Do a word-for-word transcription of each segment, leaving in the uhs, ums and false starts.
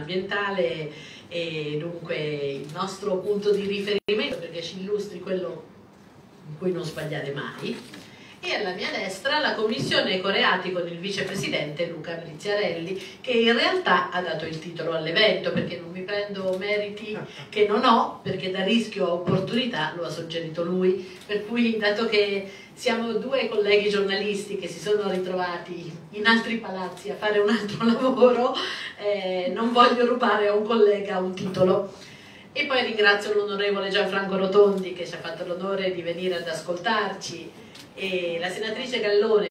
ambientale e dunque il nostro punto di riferimento, perché ci illustri quello in cui non sbagliare mai. E alla mia destra la commissione Ecoreati con il vicepresidente Luca Briziarelli, che in realtà ha dato il titolo all'evento, perché non mi prendo meriti che non ho, perché da rischio a opportunità lo ha suggerito lui, per cui dato che siamo due colleghi giornalisti che si sono ritrovati in altri palazzi a fare un altro lavoro, eh, non voglio rubare a un collega un titolo. E poi ringrazio l'onorevole Gianfranco Rotondi che ci ha fatto l'onore di venire ad ascoltarci, e la senatrice Gallone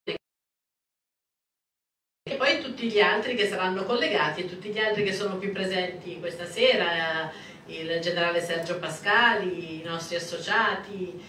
e poi tutti gli altri che saranno collegati e tutti gli altri che sono qui presenti questa sera, il generale Sergio Pascali, i nostri associati.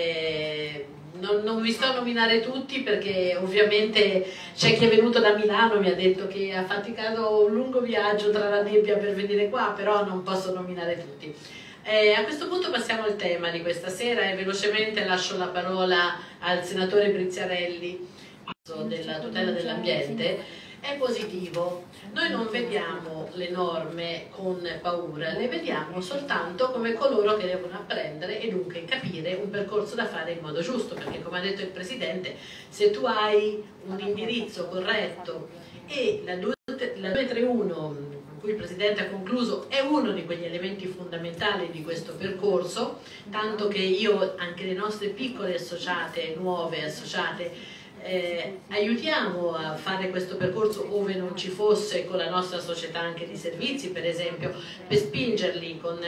Eh, non, non vi sto a nominare tutti perché ovviamente c'è chi è venuto da Milano e mi ha detto che ha faticato un lungo viaggio tra la nebbia per venire qua, però non posso nominare tutti. Eh, a questo punto passiamo al tema di questa sera e velocemente lascio la parola al senatore Briziarelli della tutela dell'ambiente. È positivo, noi non vediamo le norme con paura, le vediamo soltanto come coloro che devono apprendere e dunque capire un percorso da fare in modo giusto, perché come ha detto il Presidente, se tu hai un indirizzo corretto e la duecentotrentuno con cui il Presidente ha concluso è uno di quegli elementi fondamentali di questo percorso, tanto che io, anche le nostre piccole associate, nuove associate, Eh, aiutiamo a fare questo percorso ove non ci fosse con la nostra società anche di servizi, per esempio, per spingerli con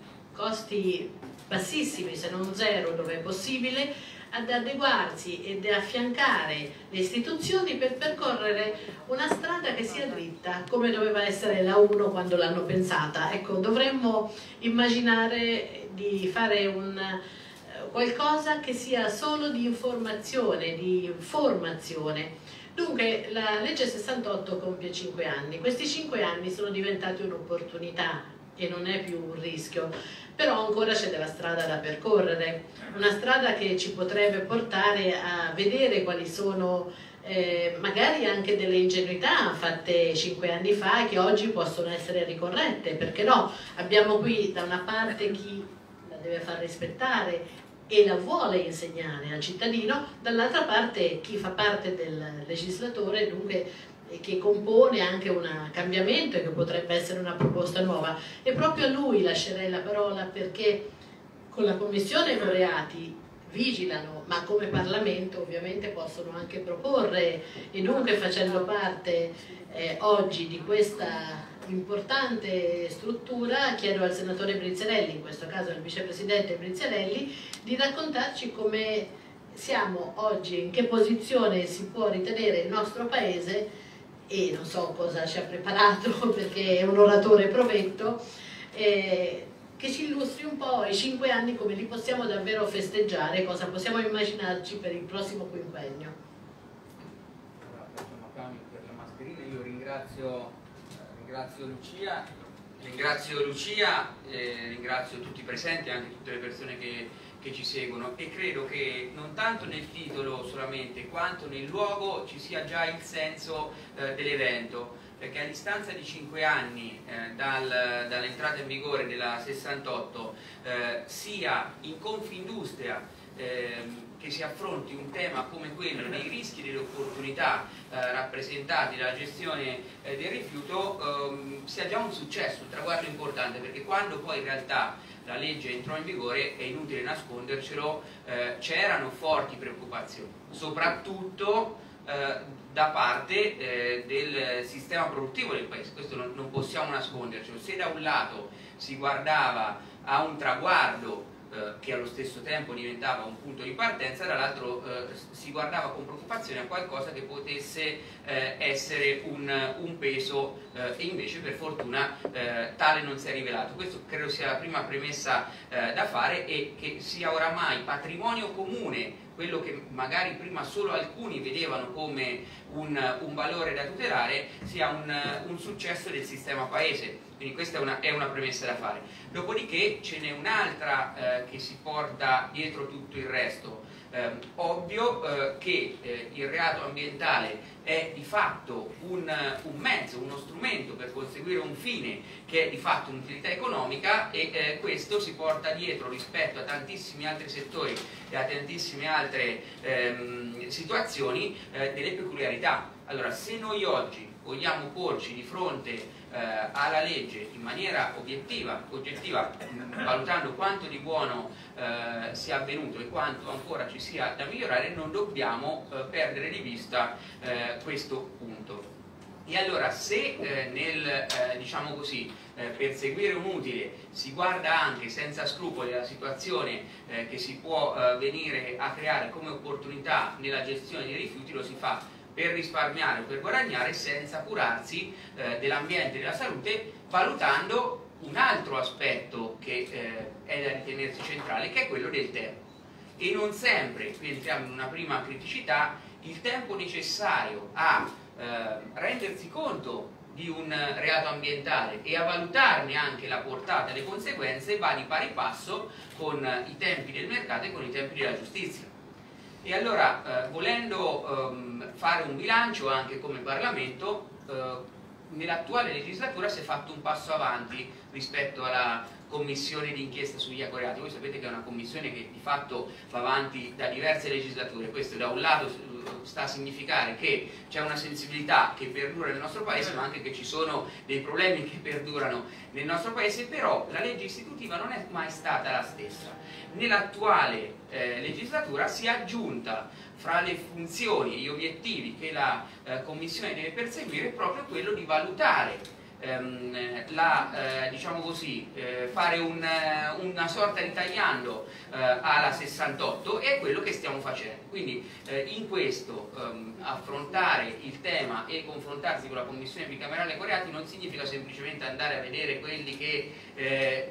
costi bassissimi, se non zero, dove è possibile, ad adeguarsi ed affiancare le istituzioni per percorrere una strada che sia dritta, come doveva essere la uno quando l'hanno pensata. Ecco, dovremmo immaginare di fare un qualcosa che sia solo di informazione, di formazione. Dunque la legge sessantotto compie cinque anni, questi cinque anni sono diventati un'opportunità e non è più un rischio, però ancora c'è della strada da percorrere, una strada che ci potrebbe portare a vedere quali sono eh, magari anche delle ingenuità fatte cinque anni fa e che oggi possono essere ricorrette, perché no? Abbiamo qui da una parte chi la deve far rispettare e la vuole insegnare al cittadino, dall'altra parte chi fa parte del legislatore, dunque che compone anche un cambiamento e che potrebbe essere una proposta nuova. E proprio a lui lascerei la parola, perché con la Commissione Ecoreati vigilano, ma come Parlamento ovviamente possono anche proporre, e dunque facendo parte eh, oggi di questa importante struttura, chiedo al senatore Briziarelli, in questo caso al vicepresidente Briziarelli, di raccontarci come siamo oggi, in che posizione si può ritenere il nostro Paese, e non so cosa ci ha preparato perché è un oratore provetto, eh, che ci illustri un po' i cinque anni, come li possiamo davvero festeggiare, cosa possiamo immaginarci per il prossimo quinquennio. Per la mascherina io ringrazio Ringrazio Lucia, ringrazio, Lucia eh, ringrazio tutti i presenti, anche tutte le persone che, che ci seguono, e credo che non tanto nel titolo solamente quanto nel luogo ci sia già il senso eh, dell'evento, perché a distanza di cinque anni eh, dal, dall'entrata in vigore della sessantotto eh, sia in Confindustria eh, che si affronti un tema come quello dei rischi e delle opportunità eh, rappresentati dalla gestione eh, del rifiuto ehm, sia già un successo, un traguardo importante, perché quando poi in realtà la legge entrò in vigore, è inutile nascondercelo, eh, c'erano forti preoccupazioni, soprattutto eh, da parte eh, del sistema produttivo del Paese. Questo non, non possiamo nascondercelo. Se da un lato si guardava a un traguardo che allo stesso tempo diventava un punto di partenza, dall'altro eh, si guardava con preoccupazione a qualcosa che potesse eh, essere un, un peso eh, e invece per fortuna eh, tale non si è rivelato. Questo credo sia la prima premessa eh, da fare, e che sia oramai patrimonio comune quello che magari prima solo alcuni vedevano come un, un valore da tutelare, sia un, un successo del sistema Paese. Quindi questa è una, è una premessa da fare. Dopodiché ce n'è un'altra eh, che si porta dietro tutto il resto, Eh, ovvio eh, che eh, il reato ambientale è di fatto un, un mezzo, uno strumento per conseguire un fine che è di fatto un'utilità economica, e eh, questo si porta dietro rispetto a tantissimi altri settori e a tantissime altre ehm, situazioni eh, delle peculiarità. Allora, se noi oggi vogliamo porci di fronte eh, alla legge in maniera obiettiva, oggettiva, valutando quanto di buono eh, sia avvenuto e quanto ancora ci sia da migliorare, non dobbiamo eh, perdere di vista eh, questo punto. E allora, se eh, nel eh, diciamo così, eh, perseguire un utile si guarda anche senza scrupoli alla situazione eh, che si può eh, venire a creare come opportunità nella gestione dei rifiuti, lo si fa per risparmiare o per guadagnare senza curarsi eh, dell'ambiente e della salute, valutando un altro aspetto che eh, è da ritenersi centrale, che è quello del tempo. E non sempre, qui entriamo in una prima criticità, il tempo necessario a eh, rendersi conto di un reato ambientale e a valutarne anche la portata e le conseguenze va di pari passo con i tempi del mercato e con i tempi della giustizia. E allora, eh, volendo ehm, fare un bilancio anche come Parlamento, eh, nell'attuale legislatura si è fatto un passo avanti rispetto alla commissione d'inchiesta sugli ecoreati. Voi sapete che è una commissione che di fatto va avanti da diverse legislature. Questo da un lato sta a significare che c'è una sensibilità che perdura nel nostro paese, ma anche che ci sono dei problemi che perdurano nel nostro paese, però la legge istitutiva non è mai stata la stessa. Nell'attuale eh, legislatura si è aggiunta fra le funzioni e gli obiettivi che la eh, Commissione deve perseguire proprio quello di valutare ehm, la, eh, diciamo così, eh, fare un, una sorta di tagliando eh, alla sessantotto, e è quello che stiamo facendo. Quindi eh, in questo ehm, affrontare il tema e confrontarsi con la Commissione bicamerale ecoreati non significa semplicemente andare a vedere quelli che eh,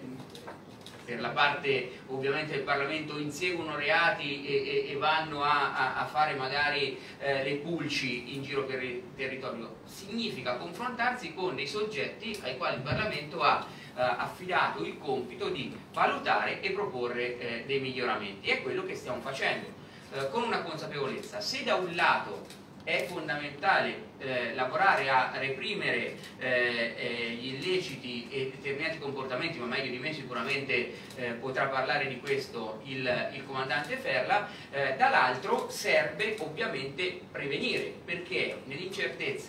per la parte ovviamente del Parlamento inseguono reati e, e, e vanno a, a, a fare magari eh, le pulci in giro per il territorio. Significa confrontarsi con dei soggetti ai quali il Parlamento ha eh, affidato il compito di valutare e proporre eh, dei miglioramenti. È quello che stiamo facendo, eh, con una consapevolezza: se da un lato è fondamentale eh, lavorare a reprimere eh, eh, gli illeciti e determinati comportamenti, ma meglio di me sicuramente eh, potrà parlare di questo il, il comandante Ferla, eh, dall'altro serve ovviamente prevenire, perché nell'incertezza,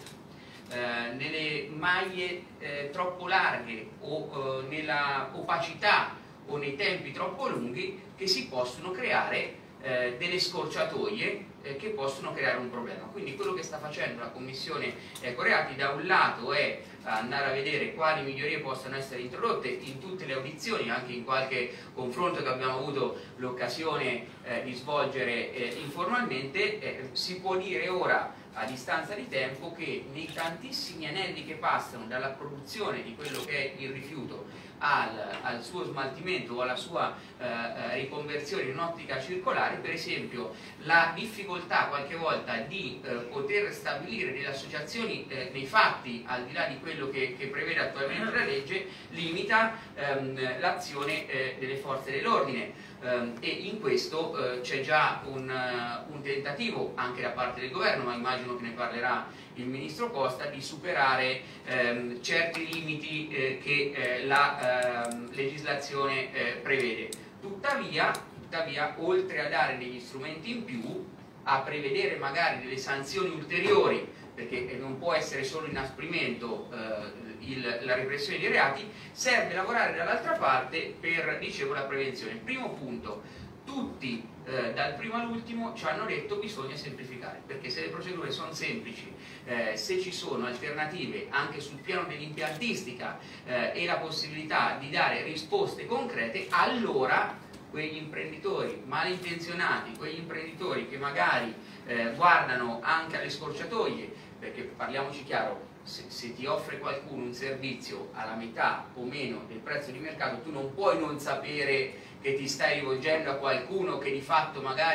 eh, nelle maglie eh, troppo larghe o eh, nella opacità o nei tempi troppo lunghi, che si possono creare eh, delle scorciatoie che possono creare un problema. Quindi quello che sta facendo la Commissione ecoreati da un lato è andare a vedere quali migliorie possono essere introdotte in tutte le audizioni, anche in qualche confronto che abbiamo avuto l'occasione eh, di svolgere eh, informalmente. Eh, si può dire ora, a distanza di tempo, che nei tantissimi anelli che passano dalla produzione di quello che è il rifiuto al, al suo smaltimento o alla sua eh, riconversione in un'ottica circolare, per esempio la difficoltà qualche volta di eh, poter stabilire delle associazioni eh, nei fatti, al di là di quello che, che prevede attualmente la legge, limita ehm, l'azione eh, delle forze dell'ordine. Um, e in questo uh, c'è già un, uh, un tentativo anche da parte del governo, ma immagino che ne parlerà il ministro Costa, di superare um, certi limiti eh, che eh, la uh, legislazione eh, prevede. Tuttavia, tuttavia, oltre a dare degli strumenti in più, a prevedere magari delle sanzioni ulteriori, perché non può essere solo inasprimento eh, il, la repressione dei reati, serve lavorare dall'altra parte per, dicevo, la prevenzione. Primo punto: tutti eh, dal primo all'ultimo ci hanno detto che bisogna semplificare, perché se le procedure sono semplici, eh, se ci sono alternative anche sul piano dell'impiantistica eh, e la possibilità di dare risposte concrete, allora quegli imprenditori malintenzionati, quegli imprenditori che magari eh, guardano anche alle scorciatoie, perché parliamoci chiaro, se, se ti offre qualcuno un servizio alla metà o meno del prezzo di mercato, tu non puoi non sapere che ti stai rivolgendo a qualcuno che di fatto magari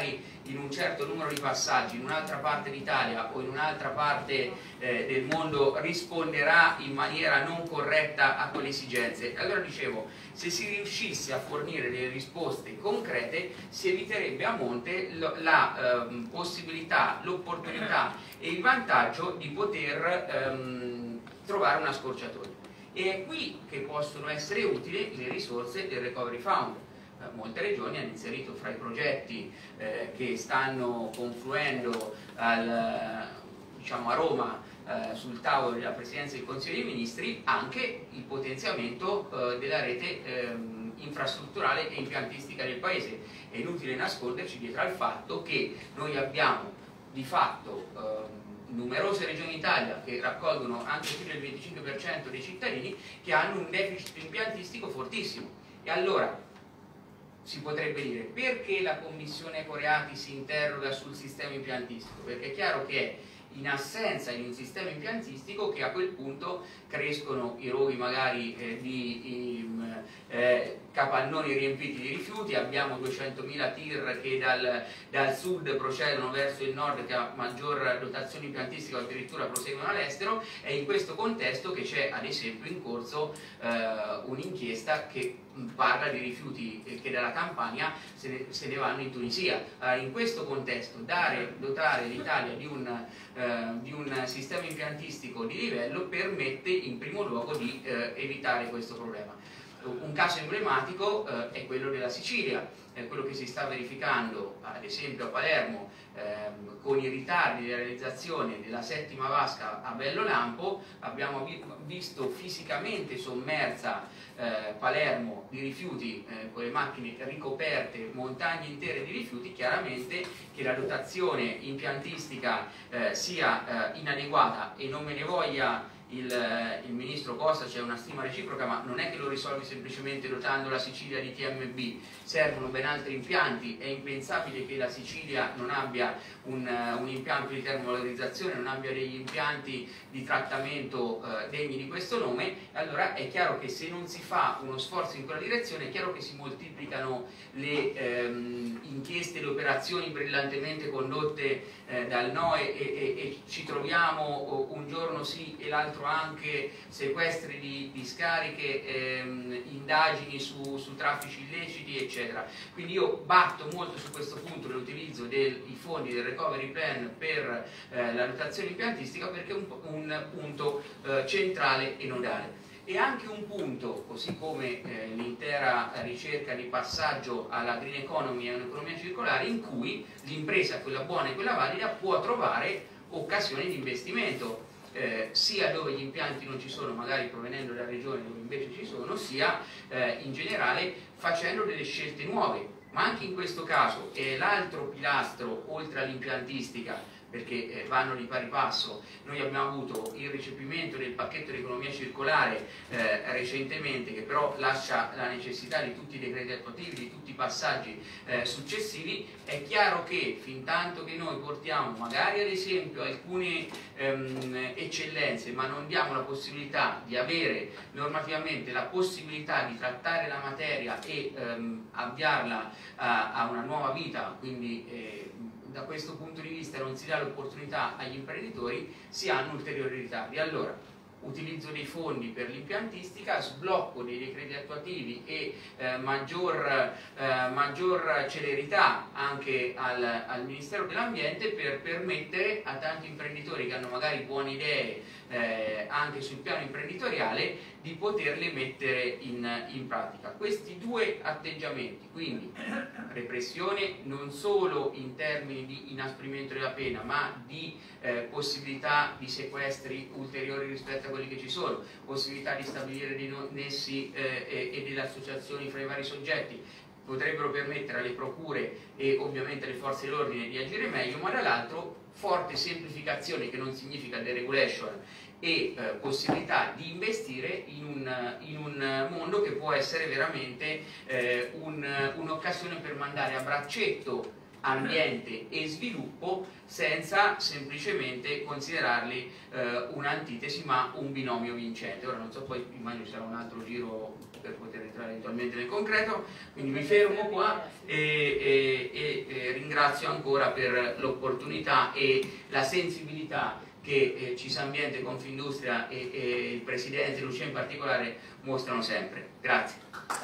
in un certo numero di passaggi in un'altra parte d'Italia o in un'altra parte eh, del mondo risponderà in maniera non corretta a quelle esigenze. Allora dicevo, se si riuscisse a fornire delle risposte concrete si eviterebbe a monte la ehm, possibilità, l'opportunità e il vantaggio di poter ehm, trovare una scorciatoia. E è qui che possono essere utili le risorse del Recovery Fund. Eh, molte regioni hanno inserito fra i progetti eh, che stanno confluendo al, diciamo a Roma eh, sul tavolo della Presidenza del Consiglio dei Ministri anche il potenziamento eh, della rete ehm, infrastrutturale e impiantistica del Paese. È inutile nasconderci dietro al fatto che noi abbiamo di fatto ehm, numerose regioni d'Italia che raccolgono anche più del venticinque per cento dei cittadini che hanno un deficit impiantistico fortissimo. E allora si potrebbe dire: perché la Commissione Coreati si interroga sul sistema impiantistico? Perché è chiaro che è in assenza di un sistema impiantistico che a quel punto crescono i roghi magari eh, di eh, capannoni riempiti di rifiuti, abbiamo duecentomila tir che dal, dal sud procedono verso il nord che ha maggior dotazione impiantistica o addirittura proseguono all'estero. È in questo contesto che c'è ad esempio in corso eh, un'inchiesta che parla di rifiuti che dalla Campania se ne, se ne vanno in Tunisia. Eh, in questo contesto dare, dotare l'Italia di un, eh, di un sistema impiantistico di livello permette in primo luogo di eh, evitare questo problema. Un caso emblematico eh, è quello della Sicilia, eh, quello che si sta verificando ad esempio a Palermo ehm, con i ritardi di realizzazione della settima vasca a Bello Lampo. Abbiamo vi visto fisicamente sommersa eh, Palermo di rifiuti eh, con le macchine ricoperte, montagne intere di rifiuti. Chiaramente che la dotazione impiantistica eh, sia eh, inadeguata, e non me ne voglia Il, il ministro Costa, c'è una stima reciproca, ma non è che lo risolvi semplicemente dotando la Sicilia di T M B, servono ben altri impianti. È impensabile che la Sicilia non abbia un, un impianto di termovalorizzazione, non abbia degli impianti di trattamento eh, degni di questo nome. Allora è chiaro che se non si fa uno sforzo in quella direzione, è chiaro che si moltiplicano le ehm, inchieste, le operazioni brillantemente condotte eh, dal N O E e, e, e ci troviamo un giorno sì e l'altro anche sequestri di, di scariche, ehm, indagini su, su traffici illeciti eccetera. Quindi io batto molto su questo punto dell'utilizzo dei fondi del Recovery Plan per eh, la dotazione impiantistica, perché è un, un punto eh, centrale e nodale. E anche un punto, così come eh, l'intera ricerca di passaggio alla green economy e un'economia circolare, in cui l'impresa, quella buona e quella valida, può trovare occasioni di investimento. Eh, sia dove gli impianti non ci sono, magari provenendo da regioni dove invece ci sono, sia eh, in generale facendo delle scelte nuove. Ma anche in questo caso è l'altro pilastro, oltre all'impiantistica, perché eh, vanno di pari passo. Noi abbiamo avuto il recepimento del pacchetto di economia circolare eh, recentemente, che però lascia la necessità di tutti i decreti attuativi, di tutti i passaggi eh, successivi. È chiaro che fin tanto che noi portiamo magari ad esempio alcune ehm, eccellenze, ma non diamo la possibilità di avere normativamente la possibilità di trattare la materia e ehm, avviarla a, a una nuova vita, quindi eh, da questo punto di vista non si dà l'opportunità agli imprenditori, si hanno ulteriori ritardi. Allora, utilizzo dei fondi per l'impiantistica, sblocco dei decreti attuativi e eh, maggior, eh, maggior celerità anche al, al Ministero dell'Ambiente, per permettere a tanti imprenditori che hanno magari buone idee eh, anche sul piano imprenditoriale di poterle mettere in, in pratica. Questi due atteggiamenti, quindi repressione non solo in termini di inasprimento della pena, ma di eh, possibilità di sequestri ulteriori rispetto a quelli che ci sono, possibilità di stabilire dei nessi eh, e, e delle associazioni fra i vari soggetti, potrebbero permettere alle procure e ovviamente alle forze dell'ordine di agire meglio, ma dall'altro forte semplificazione, che non significa deregulation, e eh, possibilità di investire in un, in un mondo che può essere veramente eh, un'occasione un per mandare a braccetto ambiente e sviluppo, senza semplicemente considerarli eh, un'antitesi ma un binomio vincente. Ora non so, poi immagino ci sarà un altro giro per poter entrare eventualmente nel concreto, quindi mi fermo qua e, e, e, e ringrazio ancora per l'opportunità e la sensibilità che eh, Cisambiente, Confindustria e, e il Presidente Lucia in particolare mostrano sempre. Grazie.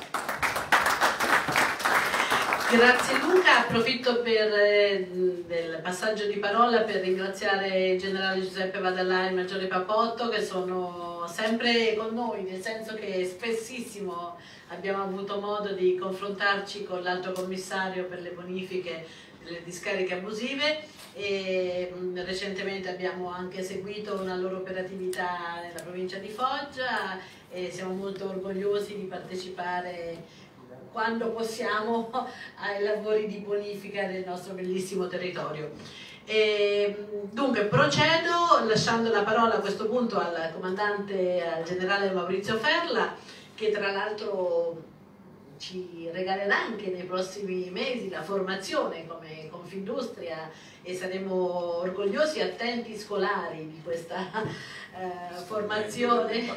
Grazie Luca, approfitto per, eh, del passaggio di parola per ringraziare il generale Giuseppe Vadallà e il maggiore Papotto, che sono sempre con noi, nel senso che spessissimo abbiamo avuto modo di confrontarci con l'alto commissario per le bonifiche delle discariche abusive e mh, recentemente abbiamo anche seguito una loro operatività nella provincia di Foggia e siamo molto orgogliosi di partecipare quando possiamo ai lavori di bonifica del nostro bellissimo territorio. E, dunque procedo lasciando la parola a questo punto al comandante, al generale Maurizio Ferla, che tra l'altro ci regalerà anche nei prossimi mesi la formazione come Confindustria e saremo orgogliosi e attenti scolari di questa eh, formazione.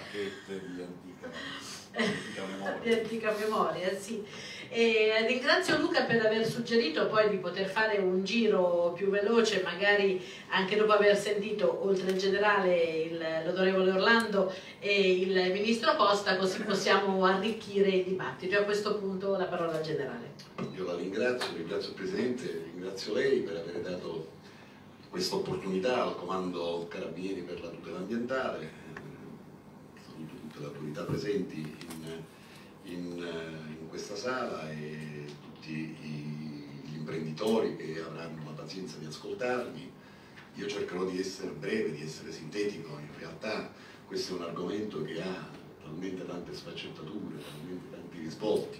Di antica memoria, sì. E ringrazio Luca per aver suggerito poi di poter fare un giro più veloce, magari anche dopo aver sentito oltre il generale l'onorevole Orlando e il ministro Costa, così possiamo arricchire il dibattito. E a questo punto la parola al generale. Io la ringrazio, ringrazio il Presidente, ringrazio lei per aver dato questa opportunità al Comando Carabinieri per la tutela ambientale. Saluto tutte le autorità presenti in, in, in questa sala e tutti i, gli imprenditori che avranno la pazienza di ascoltarmi. Io cercherò di essere breve, di essere sintetico. In realtà questo è un argomento che ha talmente tante sfaccettature, talmente tanti risvolti,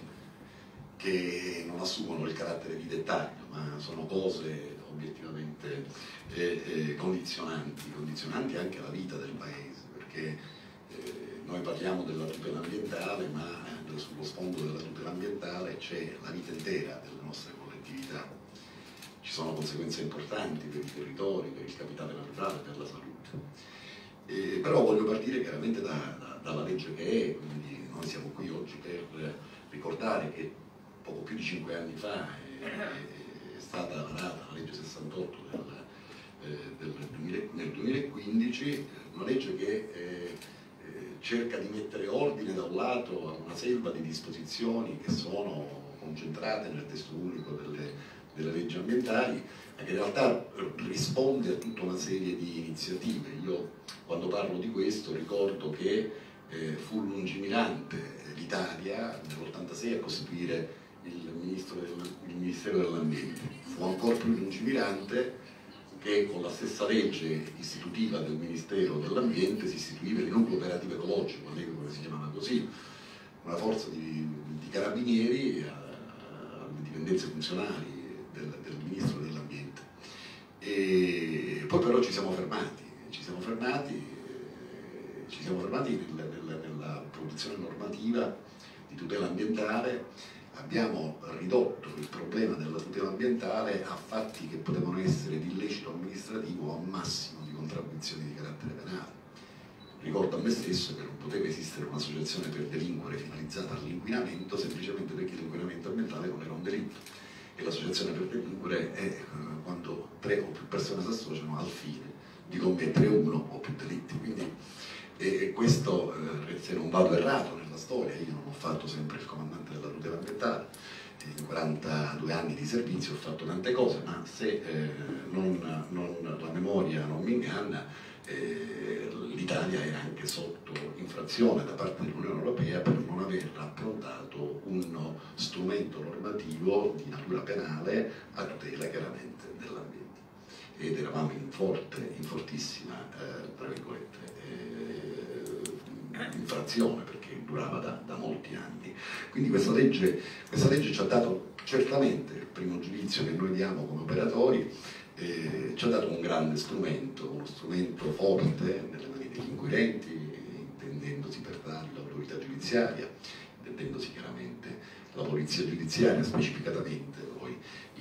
che non assumono il carattere di dettaglio, ma sono cose obiettivamente eh, eh, condizionanti, condizionanti anche la vita del Paese, perché eh, noi parliamo della tutela ambientale, ma eh, sullo sfondo della tutela ambientale c'è la vita intera delle nostre collettività. Ci sono conseguenze importanti per i territori, per il capitale naturale, per la salute. Eh, però voglio partire chiaramente da, da, dalla legge che è, quindi noi siamo qui oggi per ricordare che poco più di cinque anni fa è, è stata varata la legge sessantotto del, eh, del, nel duemilaquindici, una legge che eh, cerca di mettere ordine da un lato a una selva di disposizioni che sono concentrate nel testo unico delle, delle leggi ambientali, ma che in realtà risponde a tutta una serie di iniziative. Io quando parlo di questo ricordo che eh, fu lungimirante l'Italia nell'ottantasei a costituire il, ministro del, il Ministero dell'Ambiente. Fu ancora più lungimirante che con la stessa legge istitutiva del Ministero dell'Ambiente si istituiva il nucleo operativo ecologico, all'epoca si chiamava così, una forza di, di carabinieri alle dipendenze funzionali del, del Ministro dell'Ambiente. E poi però ci siamo fermati, ci siamo fermati, eh, ci siamo fermati nella, nella, nella produzione normativa di tutela ambientale. Abbiamo ridotto il problema della tutela ambientale a fatti che potevano essere di illecito amministrativo o a massimo di contravvenzioni di carattere penale. Ricordo a me stesso che non poteva esistere un'associazione per delinquere finalizzata all'inquinamento semplicemente perché l'inquinamento ambientale non era un delitto, e l'associazione per delinquere è eh, quando tre o più persone si associano al fine di commettere uno o più delitti. Quindi e questo, eh, se non vado errato nella storia, io non ho fatto sempre il comandante della tutela ambientale, in quarantadue anni di servizio ho fatto tante cose, ma se eh, non, non, la memoria non mi inganna, eh, l'Italia era anche sotto infrazione da parte dell'Unione Europea per non aver approntato uno strumento normativo di natura penale a tutela chiaramente dell'ambiente. Ed eravamo in forte, in fortissima, eh, tra virgolette, eh, infrazione, perché durava da, da molti anni. Quindi questa legge, questa legge ci ha dato certamente il primo giudizio che noi diamo come operatori, eh, ci ha dato un grande strumento, uno strumento forte nelle mani degli inquirenti, intendendosi per tale l'autorità giudiziaria, intendendosi chiaramente la polizia giudiziaria specificatamente, poi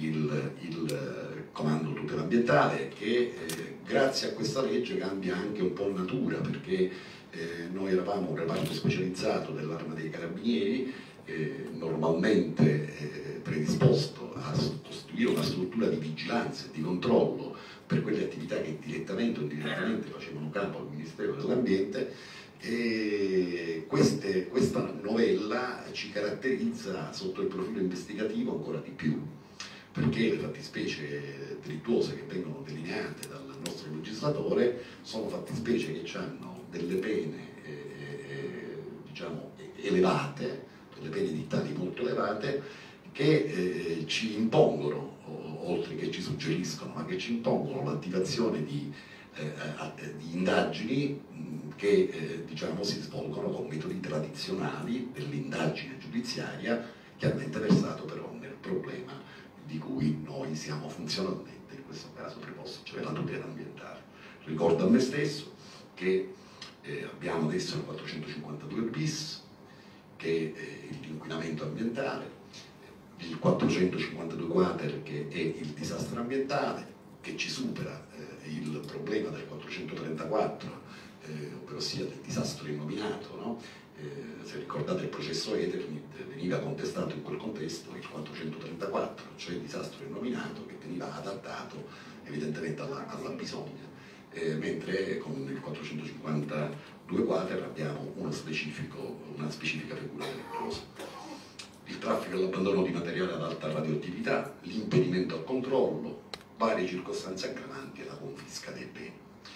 il, il comando tutela ambientale, che eh, grazie a questa legge cambia anche un po' natura, perché eh, noi eravamo un reparto specializzato dell'Arma dei Carabinieri, eh, normalmente eh, predisposto a costituire una struttura di vigilanza e di controllo per quelle attività che direttamente o indirettamente facevano capo al Ministero dell'Ambiente. E queste, questa novella ci caratterizza sotto il profilo investigativo ancora di più, perché le fattispecie delittuose che vengono delineate dal nostro legislatore sono fattispecie che hanno delle pene eh, diciamo elevate, delle pene edittali molto elevate, che eh, ci impongono, oltre che ci suggeriscono, ma che ci impongono l'attivazione di, eh, di indagini che eh, diciamo, si svolgono con metodi tradizionali dell'indagine giudiziaria, che hanno interessato però nel problema di cui noi siamo funzionalmente, in questo caso preposti, cioè la tutela ambientale. Ricordo a me stesso che eh, abbiamo adesso il quattrocentocinquantadue bis, che è l'inquinamento ambientale, il quattrocentocinquantadue quater, che è il disastro ambientale, che ci supera eh, il problema del quattrocentotrentaquattro, Eh, ovvero sia del disastro innominato, no? Eh, se ricordate il processo Eternit, veniva contestato in quel contesto il quattrocentotrentaquattro, cioè il disastro innominato, che veniva adattato evidentemente alla, alla bisogna, eh, mentre con il quattrocentocinquantadue quater abbiamo uno specifico, una specifica figura delittuosa. Il traffico e l'abbandono di materiale ad alta radioattività, l'impedimento al controllo, varie circostanze aggravanti e la confisca dei beni.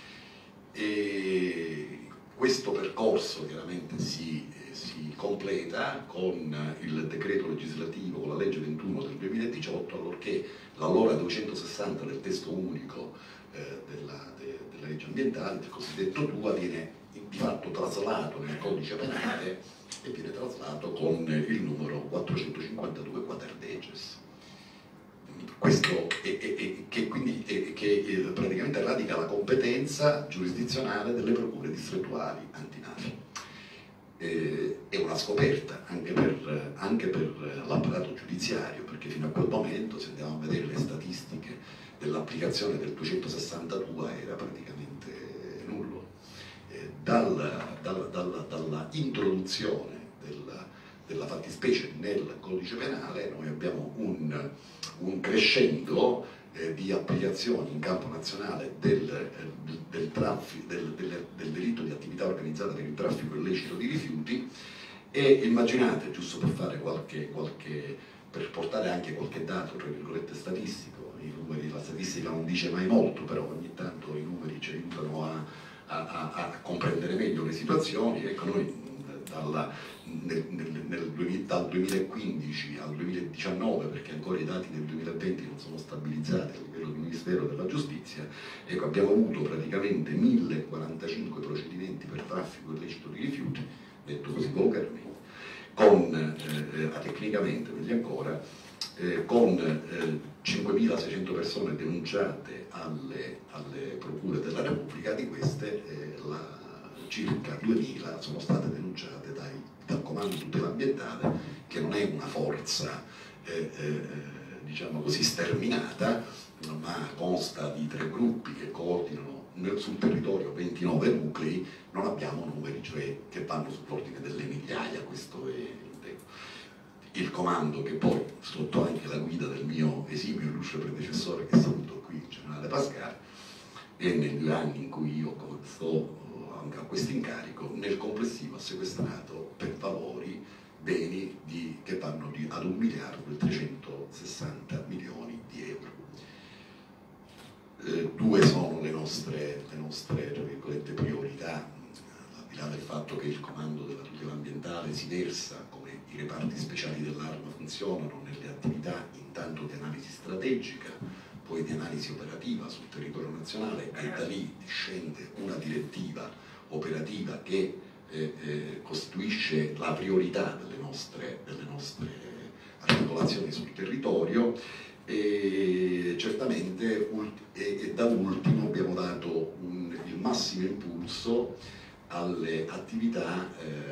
E questo percorso chiaramente si, si completa con il decreto legislativo, con la legge ventuno del duemiladiciotto, allorché l'allora duecentosessanta del testo unico eh, della, de, della legge ambientale, il cosiddetto TUA, viene di fatto traslato nel codice penale e viene traslato con il numero quattrocentocinquantadue quaterdecies. Questo è, è, è, che quindi è, che praticamente radica la competenza giurisdizionale delle procure distrettuali antimafia. Eh, è una scoperta anche per, anche per l'apparato giudiziario, perché fino a quel momento, se andiamo a vedere le statistiche dell'applicazione del duecentosessantadue, era praticamente nullo. Eh, dal, dal, dal, dalla introduzione della, della fattispecie nel codice penale noi abbiamo un un crescendo eh, di applicazioni in campo nazionale del, eh, del, traffico, del, del, del delitto di attività organizzata per il traffico illecito di rifiuti. E immaginate, giusto per fare qualche, qualche per portare anche qualche dato tra virgolette statistico, i numeri, la statistica non dice mai molto, però ogni tanto i numeri ci aiutano a, a, a, a comprendere meglio le situazioni. Ecco, noi dalla, nel, nel, nel, dal duemilaquindici al duemiladiciannove, perché ancora i dati del duemilaventi non sono stabilizzati a livello del Ministero della Giustizia, ecco, abbiamo avuto praticamente mille quarantacinque procedimenti per traffico illecito di rifiuti, detto così volgarmente, con eh, tecnicamente meglio ancora, eh, con eh, cinquemilaseicento persone denunciate alle, alle procure della Repubblica. Di queste eh, la circa duemila sono state denunciate dai, dal Comando Tutela Ambientale, che non è una forza eh, eh, diciamo così sterminata, ma consta di tre gruppi che coordinano nel, sul territorio ventinove nuclei. Non abbiamo numeri, cioè, che vanno sull'ordine delle migliaia. Questo è il comando, che poi, sotto anche la guida del mio esimio illustre predecessore, che saluto qui, il generale Pascal, e nei due anni in cui io sto a questo incarico, nel complessivo ha sequestrato per valori beni di, che vanno di, ad un miliardo e trecentosessanta milioni di euro. Eh, due sono le nostre, le nostre tra virgolette, priorità, al di là del fatto che il comando della tutela ambientale si versa, come i reparti speciali dell'Arma funzionano, nelle attività intanto di analisi strategica, poi di analisi operativa sul territorio nazionale, e da lì discende una direttiva operativa che eh, eh, costituisce la priorità delle nostre, delle nostre articolazioni sul territorio. E certamente e, e da ultimo abbiamo dato un, il massimo impulso alle attività eh,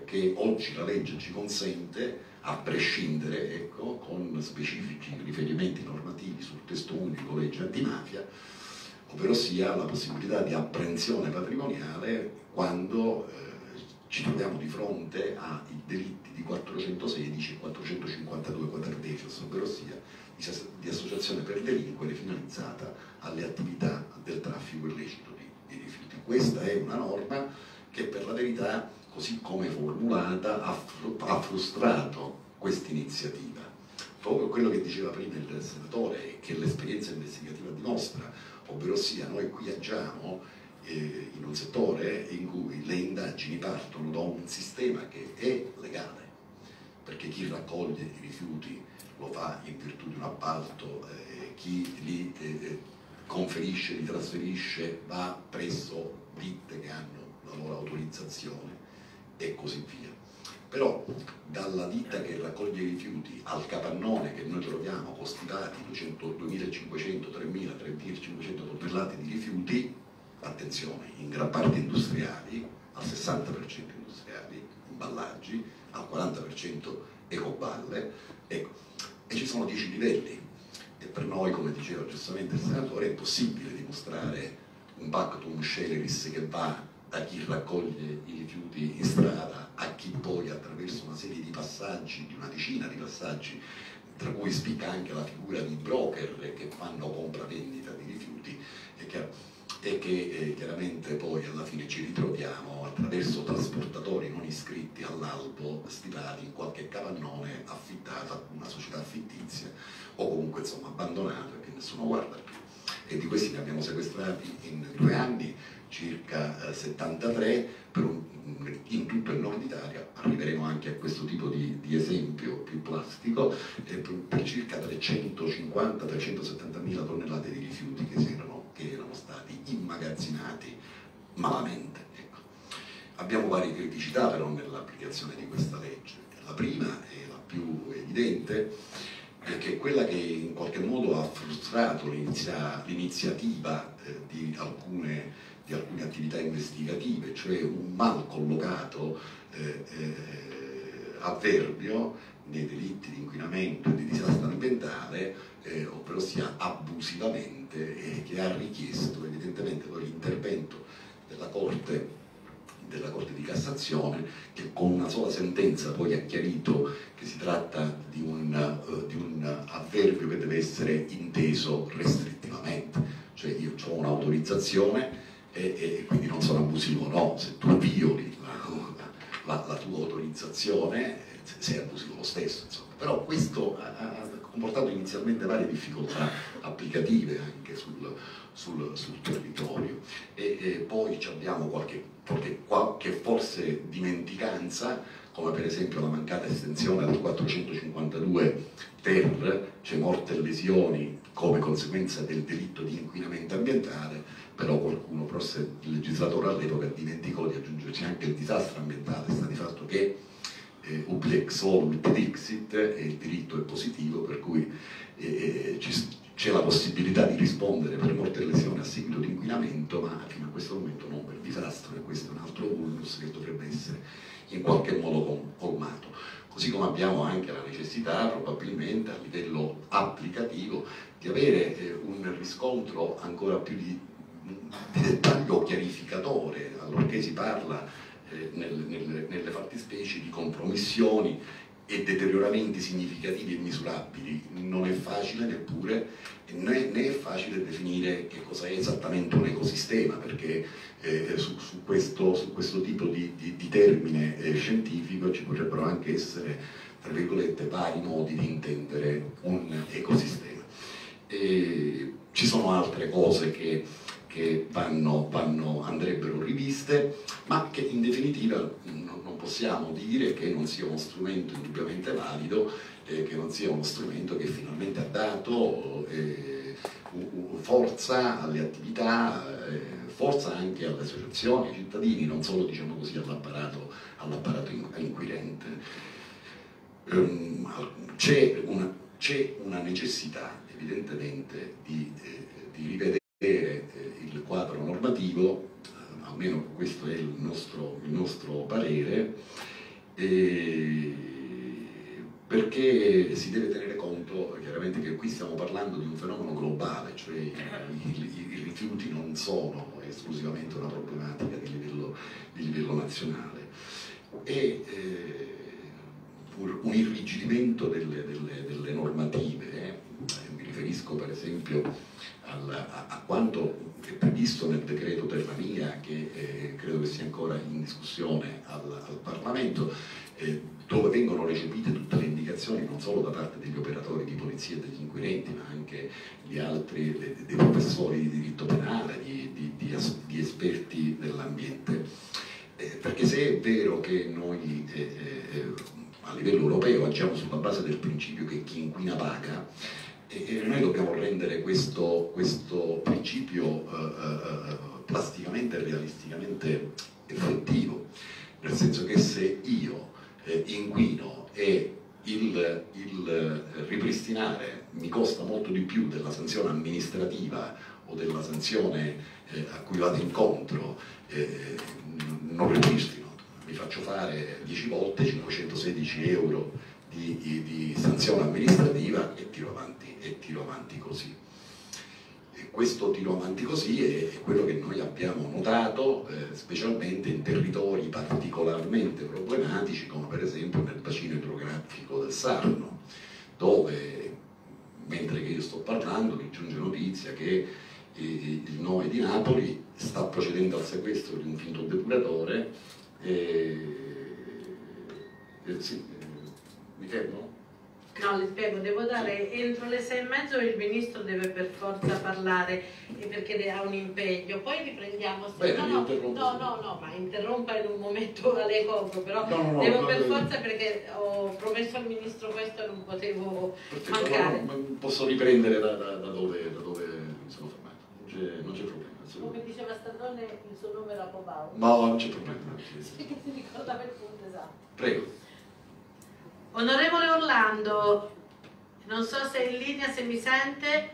perché oggi la legge ci consente, a prescindere, ecco, con specifici riferimenti normativi sul testo unico legge antimafia, ovvero sia la possibilità di apprensione patrimoniale quando eh, ci troviamo di fronte ai delitti di quattrocentosedici e quattrocentocinquantadue quaterdecies, ovvero sia di associazione per delinquere finalizzata alle attività del traffico illecito di, di rifiuti. Questa è una norma che per la verità, così come formulata, ha, fr ha frustrato questa iniziativa. Proprio quello che diceva prima il senatore e che l'esperienza investigativa dimostra, ovvero sia noi qui agiamo eh, in un settore in cui le indagini partono da un sistema che è legale, perché chi raccoglie i rifiuti lo fa in virtù di un appalto, eh, chi li eh, conferisce, li trasferisce, va presso ditte che hanno la loro autorizzazione e così via. Però dalla ditta che raccoglie i rifiuti al capannone che noi troviamo costipati duemilacinquecento, tremila, tremilacinquecento tonnellate di rifiuti, attenzione, in gran parte industriali, al sessanta per cento industriali, imballaggi, al quaranta per cento ecoballe, ecco. E ci sono dieci livelli e per noi, come diceva giustamente il senatore, è impossibile dimostrare un pactum sceleris che va da chi raccoglie i rifiuti in strada a chi poi, attraverso una serie di passaggi, di una decina di passaggi, tra cui spicca anche la figura di broker che fanno compravendita di rifiuti e che, e che eh, chiaramente poi alla fine ci ritroviamo attraverso trasportatori non iscritti all'albo stipati in qualche capannone affittato a una società fittizia o comunque insomma abbandonato e che nessuno guarda più. E di questi ne abbiamo sequestrati in due anni circa eh, settantatré per un, in tutto il nord Italia. Arriveremo anche a questo tipo di, di esempio più plastico, eh, per, per circa trecentocinquanta trecentosettantamila tonnellate di rifiuti che, si erano, che erano stati immagazzinati malamente. Ecco. Abbiamo varie criticità però nell'applicazione di questa legge. La prima e la più evidente è che quella che in qualche modo ha frustrato l'iniziativa eh, di alcune di alcune attività investigative, cioè un mal collocato eh, eh, avverbio nei delitti di inquinamento e di disastro ambientale, eh, ovvero sia abusivamente, eh, che ha richiesto evidentemente poi l'intervento della Corte, della Corte di Cassazione, che con una sola sentenza poi ha chiarito che si tratta di un, uh, di un avverbio che deve essere inteso restrittivamente, cioè io ho un'autorizzazione e, e quindi non sono abusivo, no, se tu violi la, la, la tua autorizzazione sei abusivo lo stesso, insomma. Però questo ha, ha comportato inizialmente varie difficoltà applicative anche sul, sul, sul territorio e, e poi abbiamo qualche, qualche, qualche forse dimenticanza, come per esempio la mancata estensione del quattrocentocinquantadue ter, cioè morte e lesioni come conseguenza del delitto di inquinamento ambientale. Però qualcuno, forse il legislatore all'epoca, dimenticò di aggiungerci anche il disastro ambientale, sta di fatto che eh, ubique solum dixit e il diritto è positivo, per cui eh, c'è la possibilità di rispondere per morte e lesione a seguito di inquinamento, ma fino a questo momento non per disastro, e questo è un altro vulnus che dovrebbe essere in qualche modo colmato. Così come abbiamo anche la necessità, probabilmente a livello applicativo, di avere eh, un riscontro ancora più di di dettaglio chiarificatore, allorché si parla eh, nel, nel, nelle fattispecie di compromissioni e deterioramenti significativi e misurabili. Non è facile neppure, né, né è facile definire che cosa è esattamente un ecosistema, perché eh, su, su, questo, su questo tipo di, di, di termine eh, scientifico ci potrebbero anche essere, tra virgolette, vari modi di intendere un ecosistema. E ci sono altre cose che che vanno, vanno, andrebbero riviste, ma che in definitiva non, non possiamo dire che non sia uno strumento indubbiamente valido, eh, che non sia uno strumento che finalmente ha dato eh, forza alle attività, eh, forza anche alle associazioni, ai cittadini, non solo, diciamo così, all'apparato all'apparato inquirente. Um, c'è una, c'è una necessità evidentemente di, eh, di rivedere il quadro normativo, almeno questo è il nostro, il nostro parere, E perché si deve tenere conto chiaramente che qui stiamo parlando di un fenomeno globale, cioè i, i, i rifiuti non sono esclusivamente una problematica di livello, di livello nazionale, e eh, un irrigidimento delle, delle, delle normative, eh. Mi riferisco per esempio al, a, a quanto è previsto nel decreto Terra Mia, che eh, credo che sia ancora in discussione al, al Parlamento, eh, dove vengono recepite tutte le indicazioni non solo da parte degli operatori di polizia e degli inquirenti, ma anche di altri, dei, dei professori di diritto penale, di, di, di, di esperti dell'ambiente. Eh, perché se è vero che noi eh, eh, a livello europeo agiamo sulla base del principio che chi inquina paga, e noi dobbiamo rendere questo, questo principio eh, eh, plasticamente e realisticamente effettivo, nel senso che se io eh, inquino e il, il ripristinare mi costa molto di più della sanzione amministrativa o della sanzione eh, a cui vado incontro, eh, non ripristino, mi faccio fare dieci volte cinquecentosedici euro di, di, di sanzione amministrativa e tiro avanti, e tiro avanti così. E questo tiro avanti così è, è quello che noi abbiamo notato, eh, specialmente in territori particolarmente problematici, come per esempio nel bacino idrografico del Sarno, dove, mentre che io sto parlando, mi giunge notizia che eh, il nove di Napoli sta procedendo al sequestro di un finto depuratore. Eh, eh, sì, eh, mi fermo? No, le spiego, devo dare entro le sei e mezzo, il ministro deve per forza parlare perché ha un impegno, poi riprendiamo. Bene, no, no, no, no, no, ma interrompa in un momento alle cose, però no, no, devo no, per no, forza perché ho promesso al ministro questo e non potevo perfetto, mancare. No, no, posso riprendere da, da, da, dove, da dove mi sono fermato, non c'è problema. Come diceva Stallone, il suo nome era Popao. No, non c'è problema. Sì, che si ricordava il punto esatto. Prego. Onorevole Orlando, non so se è in linea, se mi sente.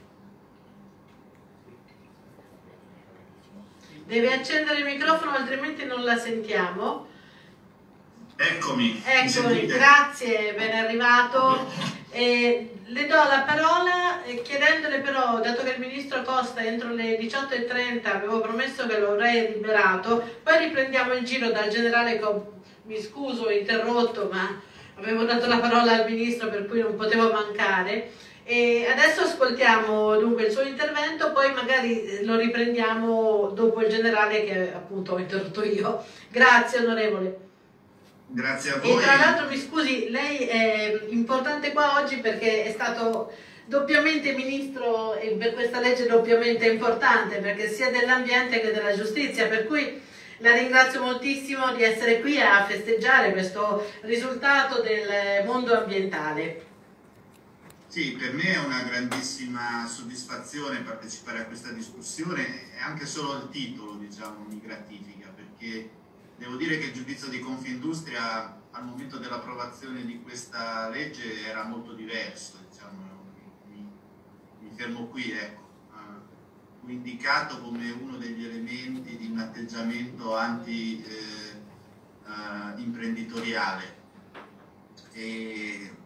Deve accendere il microfono, altrimenti non la sentiamo. Eccomi. Eccomi, grazie, ben arrivato. Eh, le do la parola eh, chiedendole però, dato che il ministro Costa entro le diciotto e trenta avevo promesso che lo avrei liberato, poi riprendiamo il giro dal generale, mi scuso, ho interrotto, ma avevo dato la parola al ministro per cui non potevo mancare. E adesso ascoltiamo dunque il suo intervento, poi magari lo riprendiamo dopo il generale che appunto ho interrotto io. Grazie onorevole. Grazie a voi. E tra l'altro mi scusi, lei è importante qua oggi perché è stato doppiamente ministro e per questa legge doppiamente importante, perché sia dell'ambiente che della giustizia, per cui la ringrazio moltissimo di essere qui a festeggiare questo risultato del mondo ambientale. Sì, per me è una grandissima soddisfazione partecipare a questa discussione e anche solo il titolo, diciamo, mi gratifica, perché devo dire che il giudizio di Confindustria al momento dell'approvazione di questa legge era molto diverso, diciamo, mi, mi fermo qui, ecco. Fu indicato come uno degli elementi di un atteggiamento anti-imprenditoriale eh, uh, e,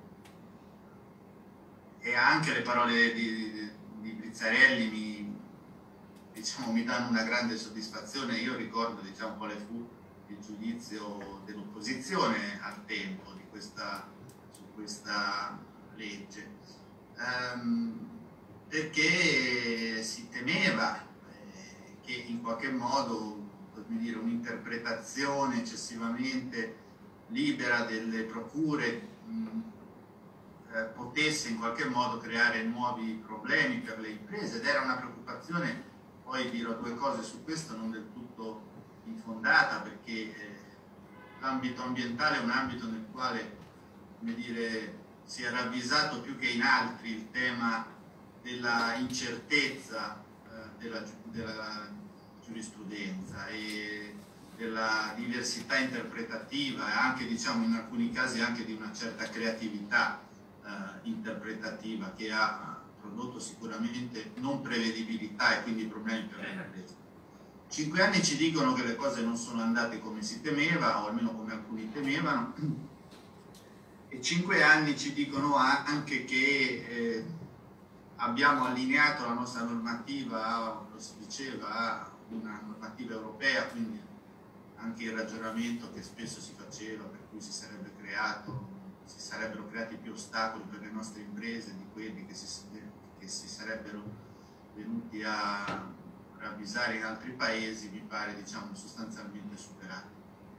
e anche le parole di, di Brizzarelli mi, diciamo, mi danno una grande soddisfazione. Io ricordo, diciamo, quale fu il giudizio dell'opposizione al tempo di questa, su questa legge, um, perché si temeva eh, che in qualche modo, come dire, un'interpretazione eccessivamente libera delle procure mh, eh, potesse in qualche modo creare nuovi problemi per le imprese, ed era una preoccupazione, poi dirò due cose su questo, non del tutto infondata, perché eh, l'ambito ambientale è un ambito nel quale, come dire, si è ravvisato più che in altri il tema della incertezza eh, della, della giurisprudenza e della diversità interpretativa e anche, diciamo, in alcuni casi anche di una certa creatività eh, interpretativa che ha prodotto sicuramente non prevedibilità e quindi problemi per le imprese. Cinque anni ci dicono che le cose non sono andate come si temeva, o almeno come alcuni temevano, e cinque anni ci dicono anche che eh, abbiamo allineato la nostra normativa, lo si diceva, a una normativa europea, quindi anche il ragionamento che spesso si faceva per cui si sarebbe creato, si sarebbero creati più ostacoli per le nostre imprese di quelli che si, che si sarebbero venuti a ravvisare in altri paesi, mi pare, diciamo, sostanzialmente superato.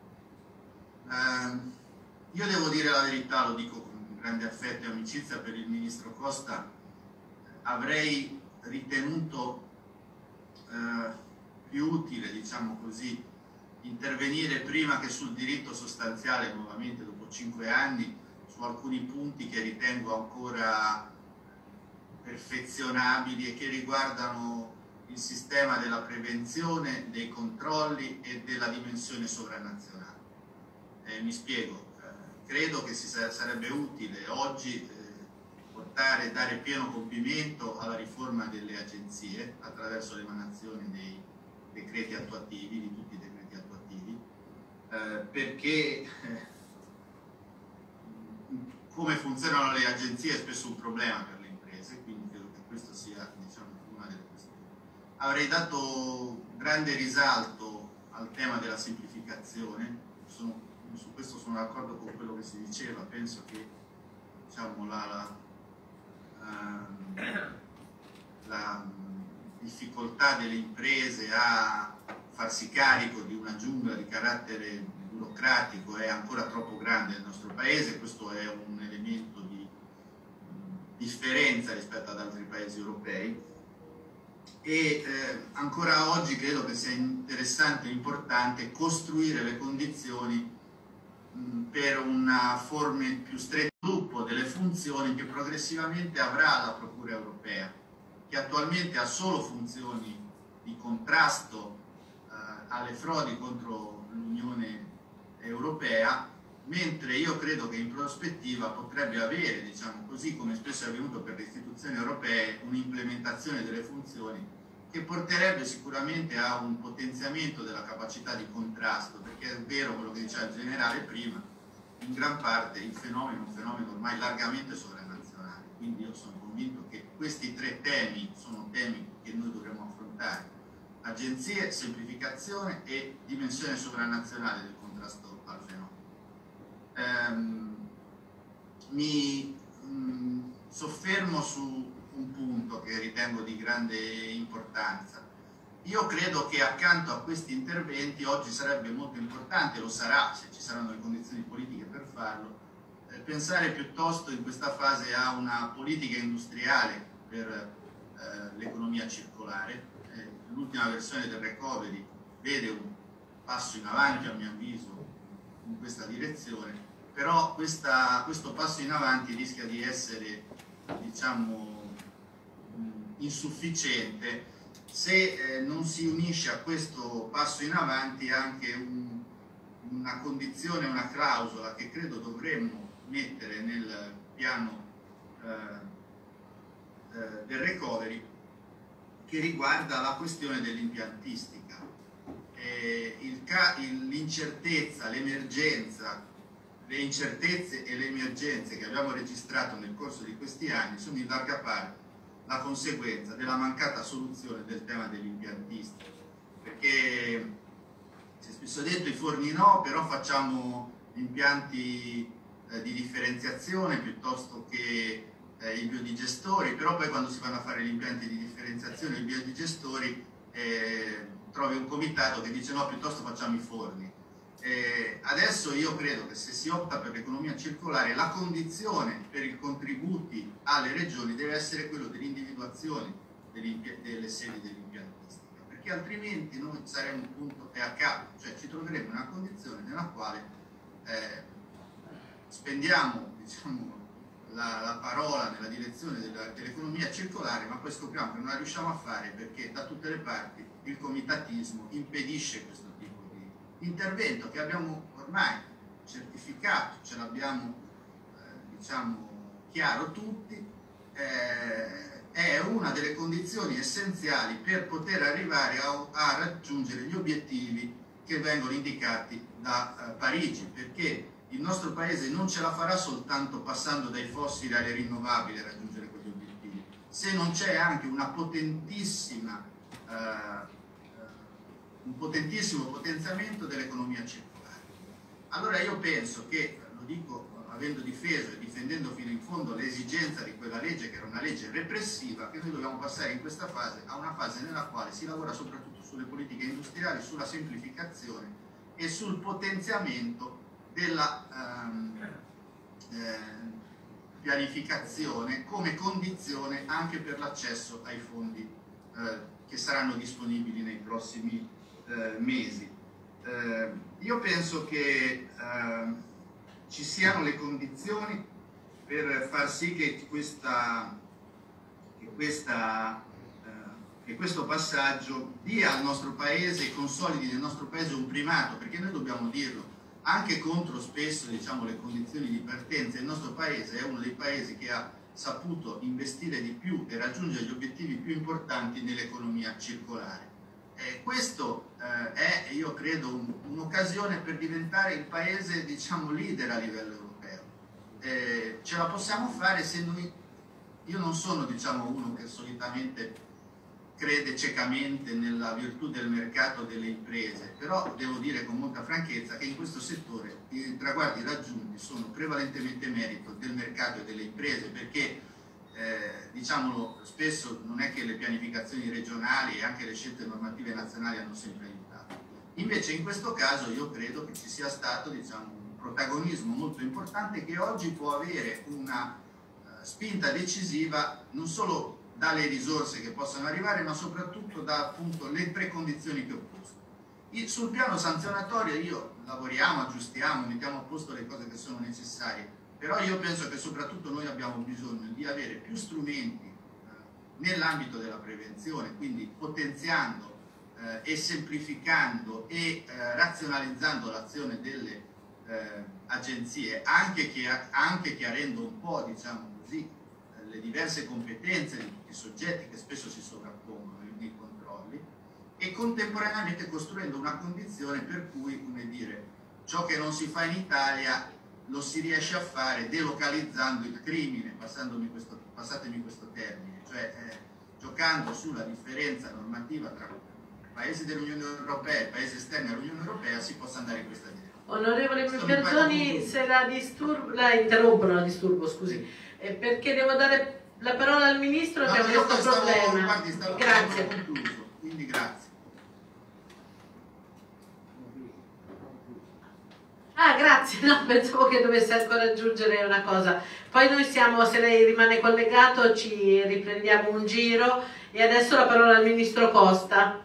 Eh, io devo dire la verità, lo dico con grande affetto e amicizia per il ministro Costa, avrei ritenuto eh, più utile, diciamo così, intervenire prima che sul diritto sostanziale, nuovamente dopo cinque anni, su alcuni punti che ritengo ancora perfezionabili e che riguardano il sistema della prevenzione, dei controlli e della dimensione sovranazionale. Eh, mi spiego, eh, credo che si sa sarebbe utile oggi eh, portare, dare pieno compimento alla riforma delle agenzie attraverso l'emanazione dei decreti attuativi, di tutti i decreti attuativi, eh, perché eh, come funzionano le agenzie è spesso un problema per le imprese, quindi credo che questo sia, diciamo, una delle questioni. Avrei dato grande risalto al tema della semplificazione, sono, su questo sono d'accordo con quello che si diceva, penso che, diciamo, la, la, uh, la difficoltà delle imprese a farsi carico di una giungla di carattere burocratico è ancora troppo grande nel nostro paese. Questo è un elemento di differenza rispetto ad altri paesi europei e eh, ancora oggi credo che sia interessante e importante costruire le condizioni mh, per una forma più stretta di sviluppo delle funzioni che progressivamente avrà la Procura europea, che attualmente ha solo funzioni di contrasto eh, alle frodi contro l'Unione Europea, mentre io credo che in prospettiva potrebbe avere, diciamo così, come spesso è avvenuto per le istituzioni europee, un'implementazione delle funzioni che porterebbe sicuramente a un potenziamento della capacità di contrasto, perché è vero quello che diceva il generale prima, in gran parte il fenomeno è un fenomeno ormai largamente sovranazionale, quindi io sono convinto che questi tre temi sono temi che noi dovremmo affrontare: agenzie, semplificazione e dimensione sovranazionale del contrasto al fenomeno. Ehm, mi mh, soffermo su un punto che ritengo di grande importanza. Io credo che accanto a questi interventi oggi sarebbe molto importante, lo sarà se ci saranno le condizioni politiche per farlo, eh, pensare piuttosto in questa fase a una politica industriale per eh, l'economia circolare. Eh, l'ultima versione del recovery vede un passo in avanti, a mio avviso, in questa direzione, però questa, questo passo in avanti rischia di essere, diciamo, insufficiente se eh, non si unisce a questo passo in avanti anche un, una condizione, una clausola che credo dovremmo mettere nel piano eh, eh, del recovery, che riguarda la questione dell'impiantistica. Eh, l'incertezza, l'emergenza, le incertezze e le emergenze che abbiamo registrato nel corso di questi anni sono in larga parte la conseguenza della mancata soluzione del tema dell'impiantistica, perché si è spesso detto i forni no, però facciamo impianti eh, di differenziazione piuttosto che eh, i biodigestori, però poi quando si vanno a fare gli impianti di differenziazione e i biodigestori eh, trovi un comitato che dice no, piuttosto facciamo i forni. Eh, adesso io credo che se si opta per l'economia circolare, la condizione per i contributi alle regioni deve essere quello dell'individuazione delle sedi dell'impiantistica, perché altrimenti noi saremo un punto e a capo, cioè ci troveremo in una condizione nella quale eh, spendiamo, diciamo, la, la parola nella direzione dell'economia dell circolare, ma poi scopriamo che non la riusciamo a fare perché da tutte le parti il comitatismo impedisce questo intervento che abbiamo ormai certificato, ce l'abbiamo eh, diciamo chiaro tutti, eh, è una delle condizioni essenziali per poter arrivare a, a raggiungere gli obiettivi che vengono indicati da uh, Parigi, perché il nostro paese non ce la farà soltanto passando dai fossili alle rinnovabili a raggiungere quegli obiettivi, se non c'è anche una potentissima, uh, uh, un potentissimo potenziamento dell'economia circolare. Allora io penso che, lo dico avendo difeso e difendendo fino in fondo l'esigenza di quella legge, che era una legge repressiva, che noi dobbiamo passare in questa fase a una fase nella quale si lavora soprattutto sulle politiche industriali, sulla semplificazione e sul potenziamento della ehm, eh, pianificazione come condizione anche per l'accesso ai fondi eh, che saranno disponibili nei prossimi eh, mesi. Eh, io penso che eh, ci siano le condizioni per far sì che, questa, che, questa, eh, che questo passaggio dia al nostro paese e consolidi nel nostro paese un primato, perché noi dobbiamo dirlo, anche contro spesso, diciamo, le condizioni di partenza, il nostro paese è uno dei paesi che ha saputo investire di più e raggiungere gli obiettivi più importanti nell'economia circolare. Eh, questo eh, è, io credo, un, un'occasione per diventare il paese, diciamo, leader a livello europeo. Eh, ce la possiamo fare se noi, io non sono, diciamo, uno che solitamente crede ciecamente nella virtù del mercato delle imprese, però devo dire con molta franchezza che in questo settore i traguardi raggiunti sono prevalentemente merito del mercato e delle imprese, perché Eh, diciamolo, spesso non è che le pianificazioni regionali e anche le scelte normative nazionali hanno sempre aiutato. Invece in questo caso io credo che ci sia stato, diciamo, un protagonismo molto importante che oggi può avere una uh, spinta decisiva non solo dalle risorse che possono arrivare, ma soprattutto da, appunto, le precondizioni che ho posto. Il, sul piano sanzionatorio io lavoriamo, aggiustiamo, mettiamo a posto le cose che sono necessarie. Però io penso che soprattutto noi abbiamo bisogno di avere più strumenti eh, nell'ambito della prevenzione, quindi potenziando eh, e semplificando e eh, razionalizzando l'azione delle eh, agenzie, anche, chia anche chiarendo un po', diciamo così, eh, le diverse competenze di tutti i soggetti che spesso si sovrappongono nei controlli, e contemporaneamente costruendo una condizione per cui, come dire, ciò che non si fa in Italia lo si riesce a fare delocalizzando il crimine, passandomi questo, passatemi questo termine, cioè eh, giocando sulla differenza normativa tra paesi dell'Unione Europea e paesi esterni all'Unione Europea si possa andare in questa direzione. Onorevole, mi perdoni se la disturbo, la interrompo, non la disturbo, scusi, eh, perché devo dare la parola al Ministro no, che ha questo stavo, problema. Guardi, stavo, grazie. Stavo concluso, quindi grazie. Ah, grazie, no, pensavo che dovesse ancora aggiungere una cosa. Poi noi siamo, se lei rimane collegato, ci riprendiamo un giro e adesso la parola al Ministro Costa.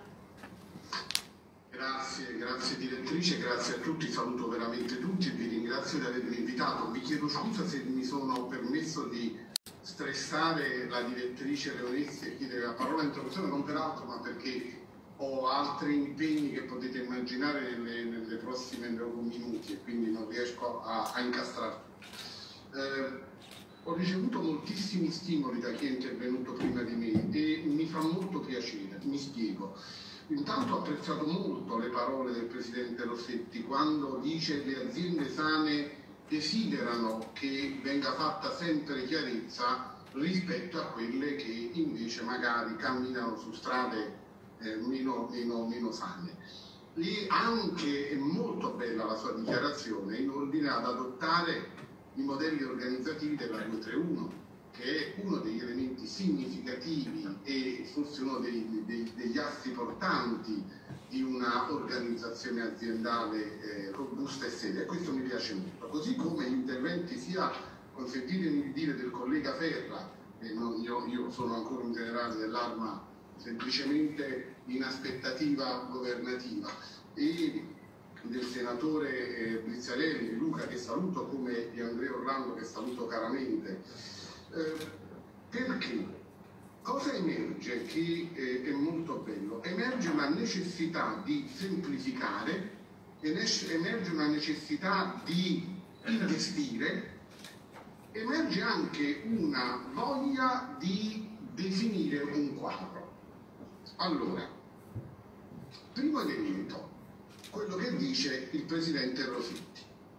Grazie, grazie direttrice, grazie a tutti, saluto veramente tutti e vi ringrazio di avermi invitato. Vi chiedo scusa se mi sono permesso di stressare la direttrice Leonessi e chiedere la parola in introduzione, non per altro ma perché ho altri impegni che potete immaginare nelle, nelle prossime minuti e quindi non riesco a, a incastrare. Eh, ho ricevuto moltissimi stimoli da chi è intervenuto prima di me e mi fa molto piacere, mi spiego. Intanto ho apprezzato molto le parole del Presidente Rossetti quando dice che le aziende sane desiderano che venga fatta sempre chiarezza rispetto a quelle che invece magari camminano su strade Eh, meno, meno, meno sane. E anche è molto bella la sua dichiarazione in ordine ad adottare i modelli organizzativi della duecentotrentuno, che è uno degli elementi significativi e forse uno dei, dei, degli assi portanti di una organizzazione aziendale eh, robusta e seria. Questo mi piace molto, così come gli interventi sia, consentitemi di dire, del collega Ferra, eh, non, io, io sono ancora un generale dell'Arma semplicemente in aspettativa governativa, e del senatore eh, Briziarelli, di Luca che saluto, come di Andrea Orlando che saluto caramente. Eh, perché? Cosa emerge che eh, è molto bello? Emerge una necessità di semplificare, emerge una necessità di investire, emerge anche una voglia di definire un quadro. Allora, primo elemento, quello che dice il Presidente Rossetti.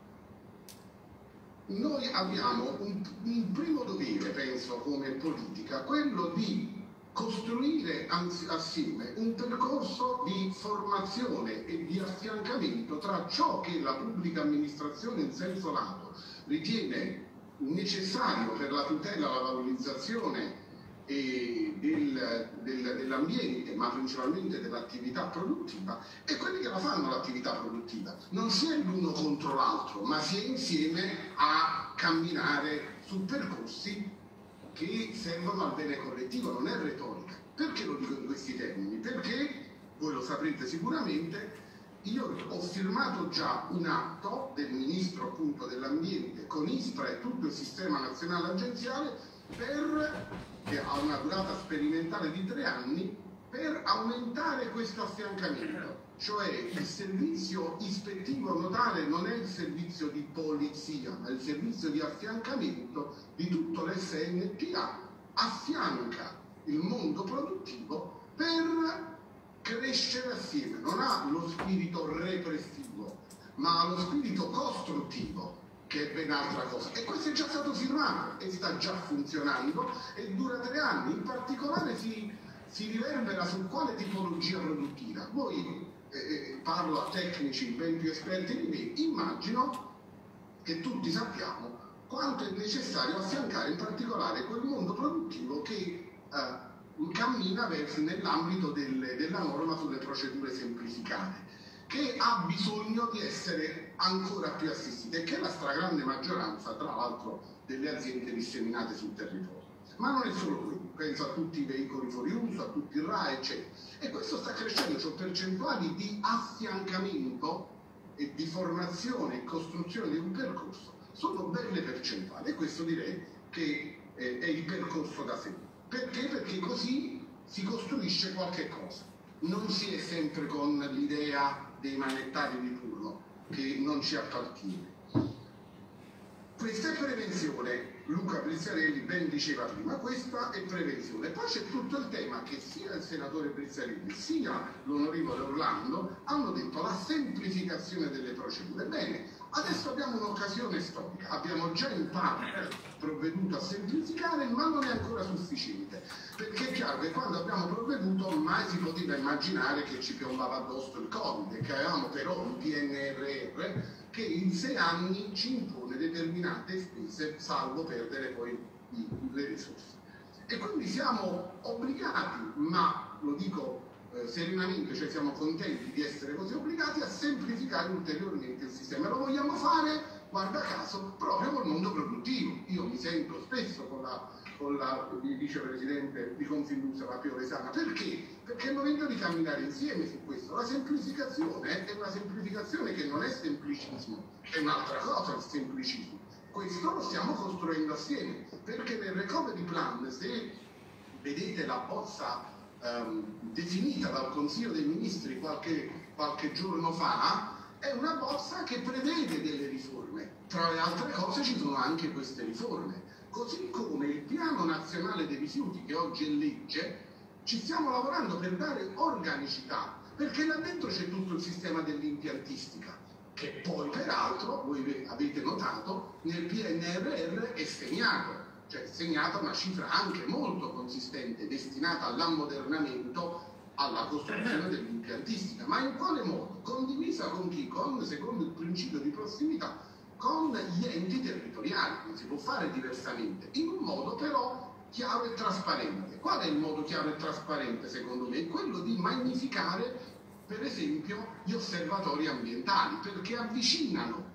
Noi abbiamo un, un primo dovere, penso, come politica, quello di costruire assieme un percorso di formazione e di affiancamento tra ciò che la pubblica amministrazione in senso lato ritiene necessario per la tutela e la valorizzazione e del, del, dell'ambiente, ma principalmente dell'attività produttiva, e quelli che la fanno l'attività produttiva. Non si è l'uno contro l'altro, ma si è insieme a camminare su percorsi che servono al bene collettivo, non è retorica. Perché lo dico in questi termini? Perché, voi lo saprete sicuramente, io ho firmato già un atto del Ministro appunto dell'Ambiente con ISPRA e tutto il sistema nazionale agenziale per, che ha una durata sperimentale di tre anni, per aumentare questo affiancamento. Cioè il servizio ispettivo nodale non è il servizio di polizia, ma il servizio di affiancamento di tutto l'S N T A, affianca il mondo produttivo per crescere assieme. Non ha lo spirito repressivo, ma ha lo spirito costruttivo, che è ben altra cosa. E questo è già stato firmato e sta già funzionando e dura tre anni. In particolare si, si riverbera su quale tipologia produttiva. Voi Eh, parlo a tecnici ben più esperti di me, immagino che tutti sappiamo quanto è necessario affiancare in particolare quel mondo produttivo che eh, cammina verso nell'ambito del, della norma sulle procedure semplificate, che ha bisogno di essere ancora più assistite, e che è la stragrande maggioranza, tra l'altro, delle aziende disseminate sul territorio. Ma non è solo quello, penso a tutti i veicoli fuori uso, a tutti i R A E, eccetera. E questo sta crescendo, cioè percentuali di affiancamento e di formazione e costruzione di un percorso sono belle percentuali, e questo direi che eh, è il percorso da seguire. Perché? Perché così si costruisce qualche cosa. Non si è sempre con l'idea dei manettari di turno, che non ci appartiene. Questa è prevenzione. Luca Briziarelli ben diceva prima, questa è prevenzione. Poi c'è tutto il tema che sia il senatore Briziarelli sia l'onorevole Orlando hanno detto, la semplificazione delle procedure. Bene, adesso abbiamo un'occasione storica, abbiamo già in parte provveduto a semplificare, ma non è ancora sufficiente, perché è chiaro che quando abbiamo provveduto mai si poteva immaginare che ci piombava addosso il Covid, e che avevamo però un P N R R che in sei anni ci impone determinate spese, salvo perdere poi le risorse. E quindi siamo obbligati, ma lo dico eh, serenamente, cioè siamo contenti di essere così obbligati, a semplificare ulteriormente il sistema. Lo vogliamo fare, guarda caso, proprio col mondo produttivo. Io mi sento spesso con la, con la vicepresidente di Confindustria, la Piovesana. Perché? Perché è il momento di camminare insieme su questo. La semplificazione è una semplificazione che non è semplicismo, è un'altra cosa il semplicismo. Questo lo stiamo costruendo assieme, perché nel recovery plan, se vedete la bozza ehm, definita dal Consiglio dei Ministri qualche, qualche giorno fa, è una bozza che prevede delle riforme. Tra le altre cose ci sono anche queste riforme. Così come il Piano Nazionale dei Rifiuti, che oggi è legge, ci stiamo lavorando per dare organicità, perché là dentro c'è tutto il sistema dell'impiantistica, che poi peraltro, voi avete notato, nel P N R R è segnato, cioè è segnata una cifra anche molto consistente, destinata all'ammodernamento, alla costruzione dell'impiantistica. Ma in quale modo? Condivisa con chi? Con, secondo il principio di prossimità, con gli enti territoriali. Non si può fare diversamente, in un modo però chiaro e trasparente. Qual è il modo chiaro e trasparente secondo me? È quello di magnificare per esempio gli osservatori ambientali, perché avvicinano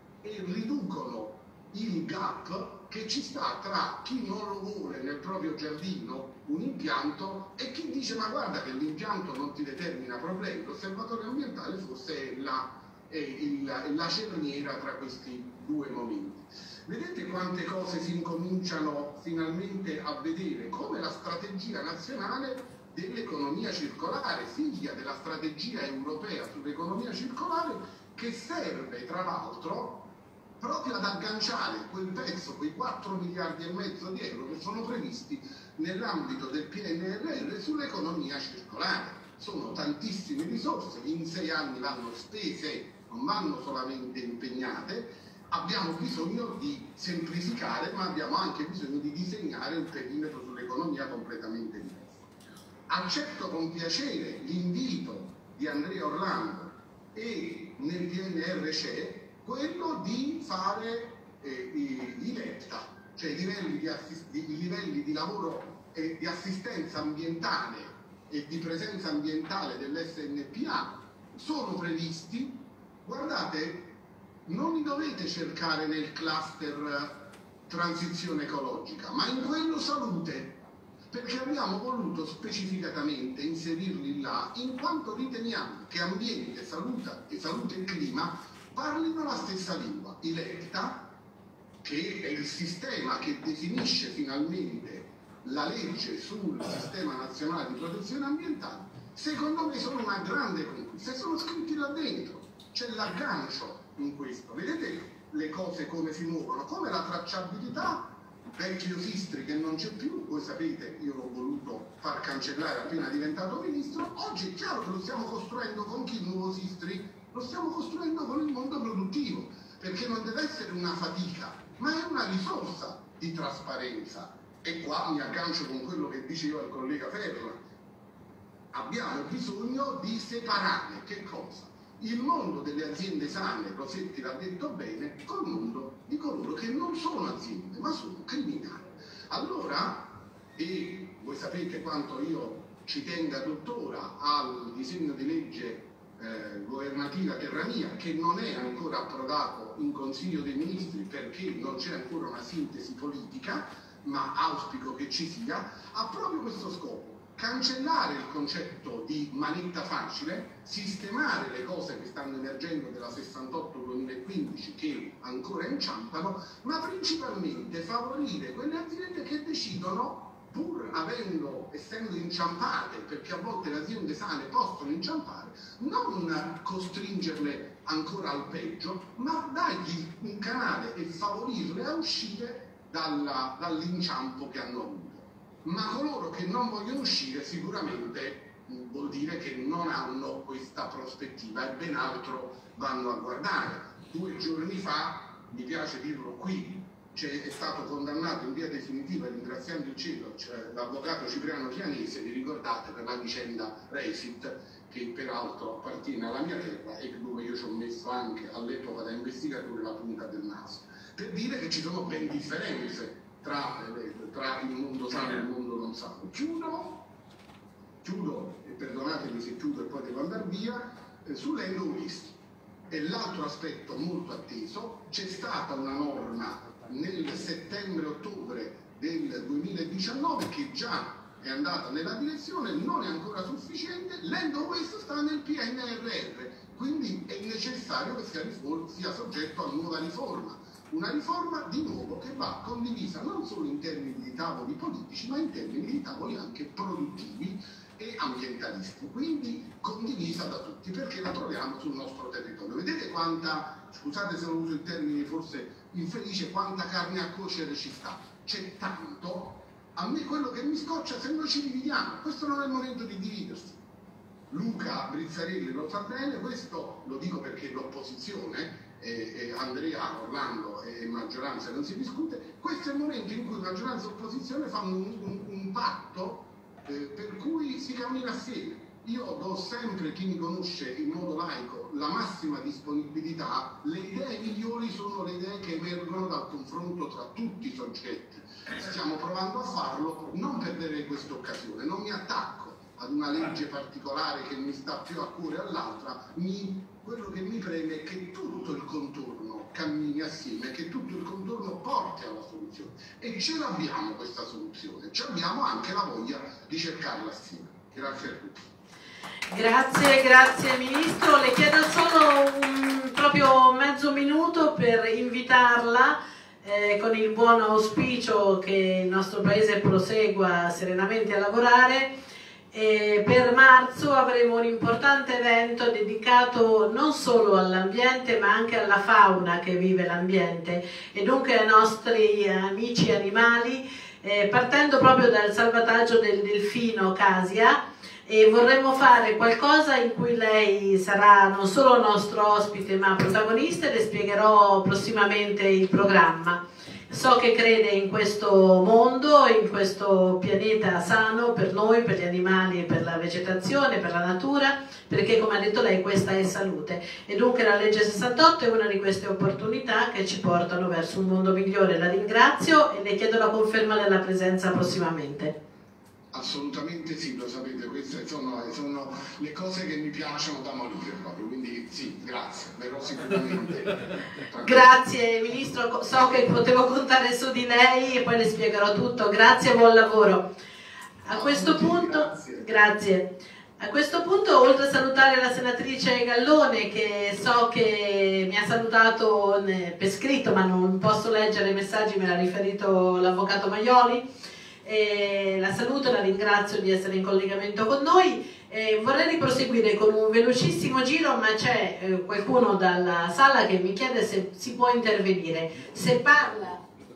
e riducono il gap che ci sta tra chi non lo vuole nel proprio giardino un impianto e chi dice ma guarda che l'impianto non ti determina problemi. L'osservatorio ambientale forse è la, è il, è la cerniera tra questi due momenti. Vedete quante cose si incominciano finalmente a vedere, come la strategia nazionale dell'economia circolare, figlia della strategia europea sull'economia circolare, che serve tra l'altro proprio ad agganciare quel pezzo, quei quattro quattro miliardi e mezzo di euro che sono previsti nell'ambito del P N R R sull'economia circolare. Sono tantissime risorse, in sei anni vanno spese, non vanno solamente impegnate. Abbiamo bisogno di semplificare, ma abbiamo anche bisogno di disegnare un perimetro sull'economia completamente diverso. Accetto con piacere l'invito di Andrea Orlando e nel P N R R c'è quello di fare eh, i, i LEPTA, cioè i livelli di, di, i livelli di lavoro e di assistenza ambientale e di presenza ambientale dell'S N P A sono previsti. Guardate, non li dovete cercare nel cluster transizione ecologica, ma in quello salute, perché abbiamo voluto specificatamente inserirli là, in quanto riteniamo che ambiente, salute e salute e clima parlino la stessa lingua. I LEPTA, che è il sistema che definisce finalmente la legge sul sistema nazionale di protezione ambientale, secondo me sono una grande conquista e sono scritti là dentro. C'è l'aggancio in questo, vedete le cose come si muovono, come la tracciabilità, vecchio Sistri che non c'è più, voi sapete, io l'ho voluto far cancellare appena diventato ministro. Oggi è chiaro che lo stiamo costruendo con chi il nuovo Sistri? Lo stiamo costruendo con il mondo produttivo, perché non deve essere una fatica, ma è una risorsa di trasparenza. E qua mi aggancio con quello che diceva il collega Ferro. Abbiamo bisogno di separare che cosa? Il mondo delle aziende sane, Rosetti l'ha detto bene, col mondo di coloro che non sono aziende, ma sono criminali. Allora, e voi sapete quanto io ci tenga tuttora al disegno di legge eh, governativa Terra Mia, che non è ancora approdato in Consiglio dei Ministri perché non c'è ancora una sintesi politica, ma auspico che ci sia, ha proprio questo scopo. Cancellare il concetto di manetta facile, sistemare le cose che stanno emergendo della sessantotto duemilaquindici che ancora inciampano, ma principalmente favorire quelle aziende che decidono, pur avendo, essendo inciampate, perché a volte le aziende sane possono inciampare, non costringerle ancora al peggio, ma dargli un canale e favorirle a uscire dalla, dall'inciampo che hanno avuto. Ma coloro che non vogliono uscire sicuramente vuol dire che non hanno questa prospettiva e ben altro vanno a guardare. Due giorni fa, mi piace dirlo qui, cioè, è stato condannato in via definitiva, ringraziando il cielo, cioè, l'avvocato Cipriano Chianese, vi ricordate, per la vicenda Resit, che peraltro appartiene alla mia terra e dove io ci ho messo anche all'epoca da investigatore la punta del naso, per dire che ci sono ben differenze Tra, tra il mondo sano e il mondo non sano. Chiudo, chiudo e perdonatemi se chiudo e poi devo andare via, eh, sull'end waste. E l'altro aspetto molto atteso, c'è stata una norma nel settembre-ottobre del duemiladiciannove che già è andata nella direzione, non è ancora sufficiente, l'end waste sta nel P N R R, quindi è necessario che sia, sia soggetto a nuova riforma. Una riforma di nuovo che va condivisa non solo in termini di tavoli politici, ma in termini di tavoli anche produttivi e ambientalisti, quindi condivisa da tutti, perché la troviamo sul nostro territorio. Vedete quanta, scusate se non uso il termine forse infelice, quanta carne a cuocere ci sta, c'è tanto. A me quello che mi scoccia se noi ci dividiamo, questo non è il momento di dividersi. Luca Brizzarelli lo sa bene, questo lo dico perché l'opposizione, E, e Andrea, Orlando e maggioranza non si discute, questo è il momento in cui maggioranza e opposizione fanno un, un, un patto eh, per cui si cammina assieme. Io do sempre, chi mi conosce in modo laico, la massima disponibilità. Le idee migliori sono le idee che emergono dal confronto tra tutti i soggetti. Stiamo provando a farlo, non perdere questa occasione, non mi attacco ad una legge particolare che mi sta più a cuore all'altra, mi quello che mi preme è che tutto il contorno cammini assieme, che tutto il contorno porti alla soluzione. E ce l'abbiamo questa soluzione, ci abbiamo anche la voglia di cercarla assieme. Grazie a tutti. Grazie, grazie Ministro. Le chiedo solo un, proprio mezzo minuto per invitarla eh, con il buon auspicio che il nostro Paese prosegua serenamente a lavorare. E per marzo avremo un importante evento dedicato non solo all'ambiente ma anche alla fauna che vive l'ambiente e dunque ai nostri amici animali, eh, partendo proprio dal salvataggio del delfino Casia, e vorremmo fare qualcosa in cui lei sarà non solo nostro ospite ma protagonista, e le spiegherò prossimamente il programma. So che crede in questo mondo, in questo pianeta sano per noi, per gli animali, per la vegetazione, per la natura, perché come ha detto lei questa è salute. E dunque la legge sessantotto è una di queste opportunità che ci portano verso un mondo migliore. La ringrazio e le chiedo la conferma della presenza prossimamente. Assolutamente sì, lo sapete, queste sono, sono le cose che mi piacciono da morire proprio, quindi sì, grazie, verrò sicuramente. Grazie Ministro, so che potevo contare su di lei e poi le spiegherò tutto, grazie e buon lavoro. A questo punto, grazie. grazie. A questo punto, oltre a salutare la senatrice Gallone, che so che mi ha salutato per scritto, ma non posso leggere i messaggi, me l'ha riferito l'avvocato Maioli, e la saluto e la ringrazio di essere in collegamento con noi. E vorrei riproseguire con un velocissimo giro, ma c'è eh, qualcuno dalla sala che mi chiede se si può intervenire. Se parla...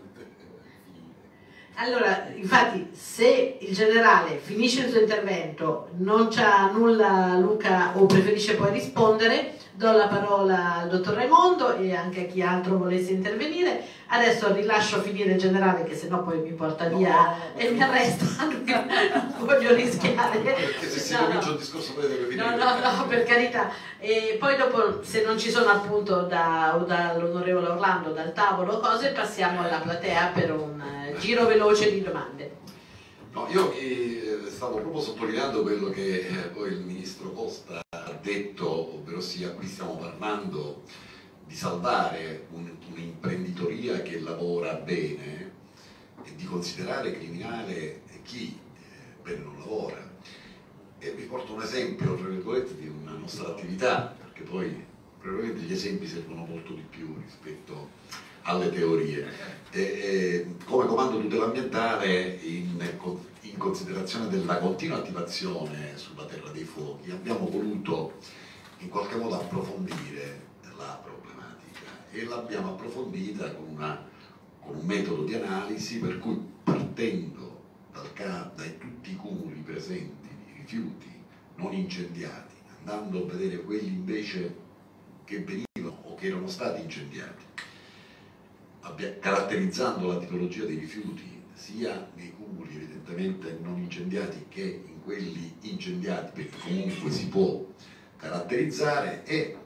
Allora, infatti, se il generale finisce il suo intervento, non c'ha nulla Luca o preferisce poi rispondere, do la parola al dottor Raimondo e anche a chi altro volesse intervenire. Adesso rilascio finire il generale, che sennò poi mi porta via no, e mi arresta, non voglio rischiare. Perché se si no, comincia no. il discorso poi deve finire. No, no, no, per carità. E poi dopo, se non ci sono appunto da, dall'onorevole Orlando, dal tavolo, cose, passiamo alla platea per un eh, giro veloce di domande. No, io eh, stavo proprio sottolineando quello che eh, poi il Ministro Costa ha detto, ovvero sia qui stiamo parlando di salvare un'imprenditoria che lavora bene e di considerare criminale chi eh, bene non lavora. E vi porto un esempio, tra virgolette, di una nostra attività, perché poi probabilmente gli esempi servono molto di più rispetto alle teorie. E, e, come comando tutela ambientale, in, in considerazione della continua attivazione sulla terra dei fuochi, abbiamo voluto in qualche modo approfondire la problematica e l'abbiamo approfondita con, una, con un metodo di analisi per cui, partendo dal, dai tutti i cumuli presenti di rifiuti non incendiati, andando a vedere quelli invece che venivano o che erano stati incendiati, caratterizzando la tipologia dei rifiuti sia nei cumuli evidentemente non incendiati che in quelli incendiati, perché comunque si può caratterizzare, e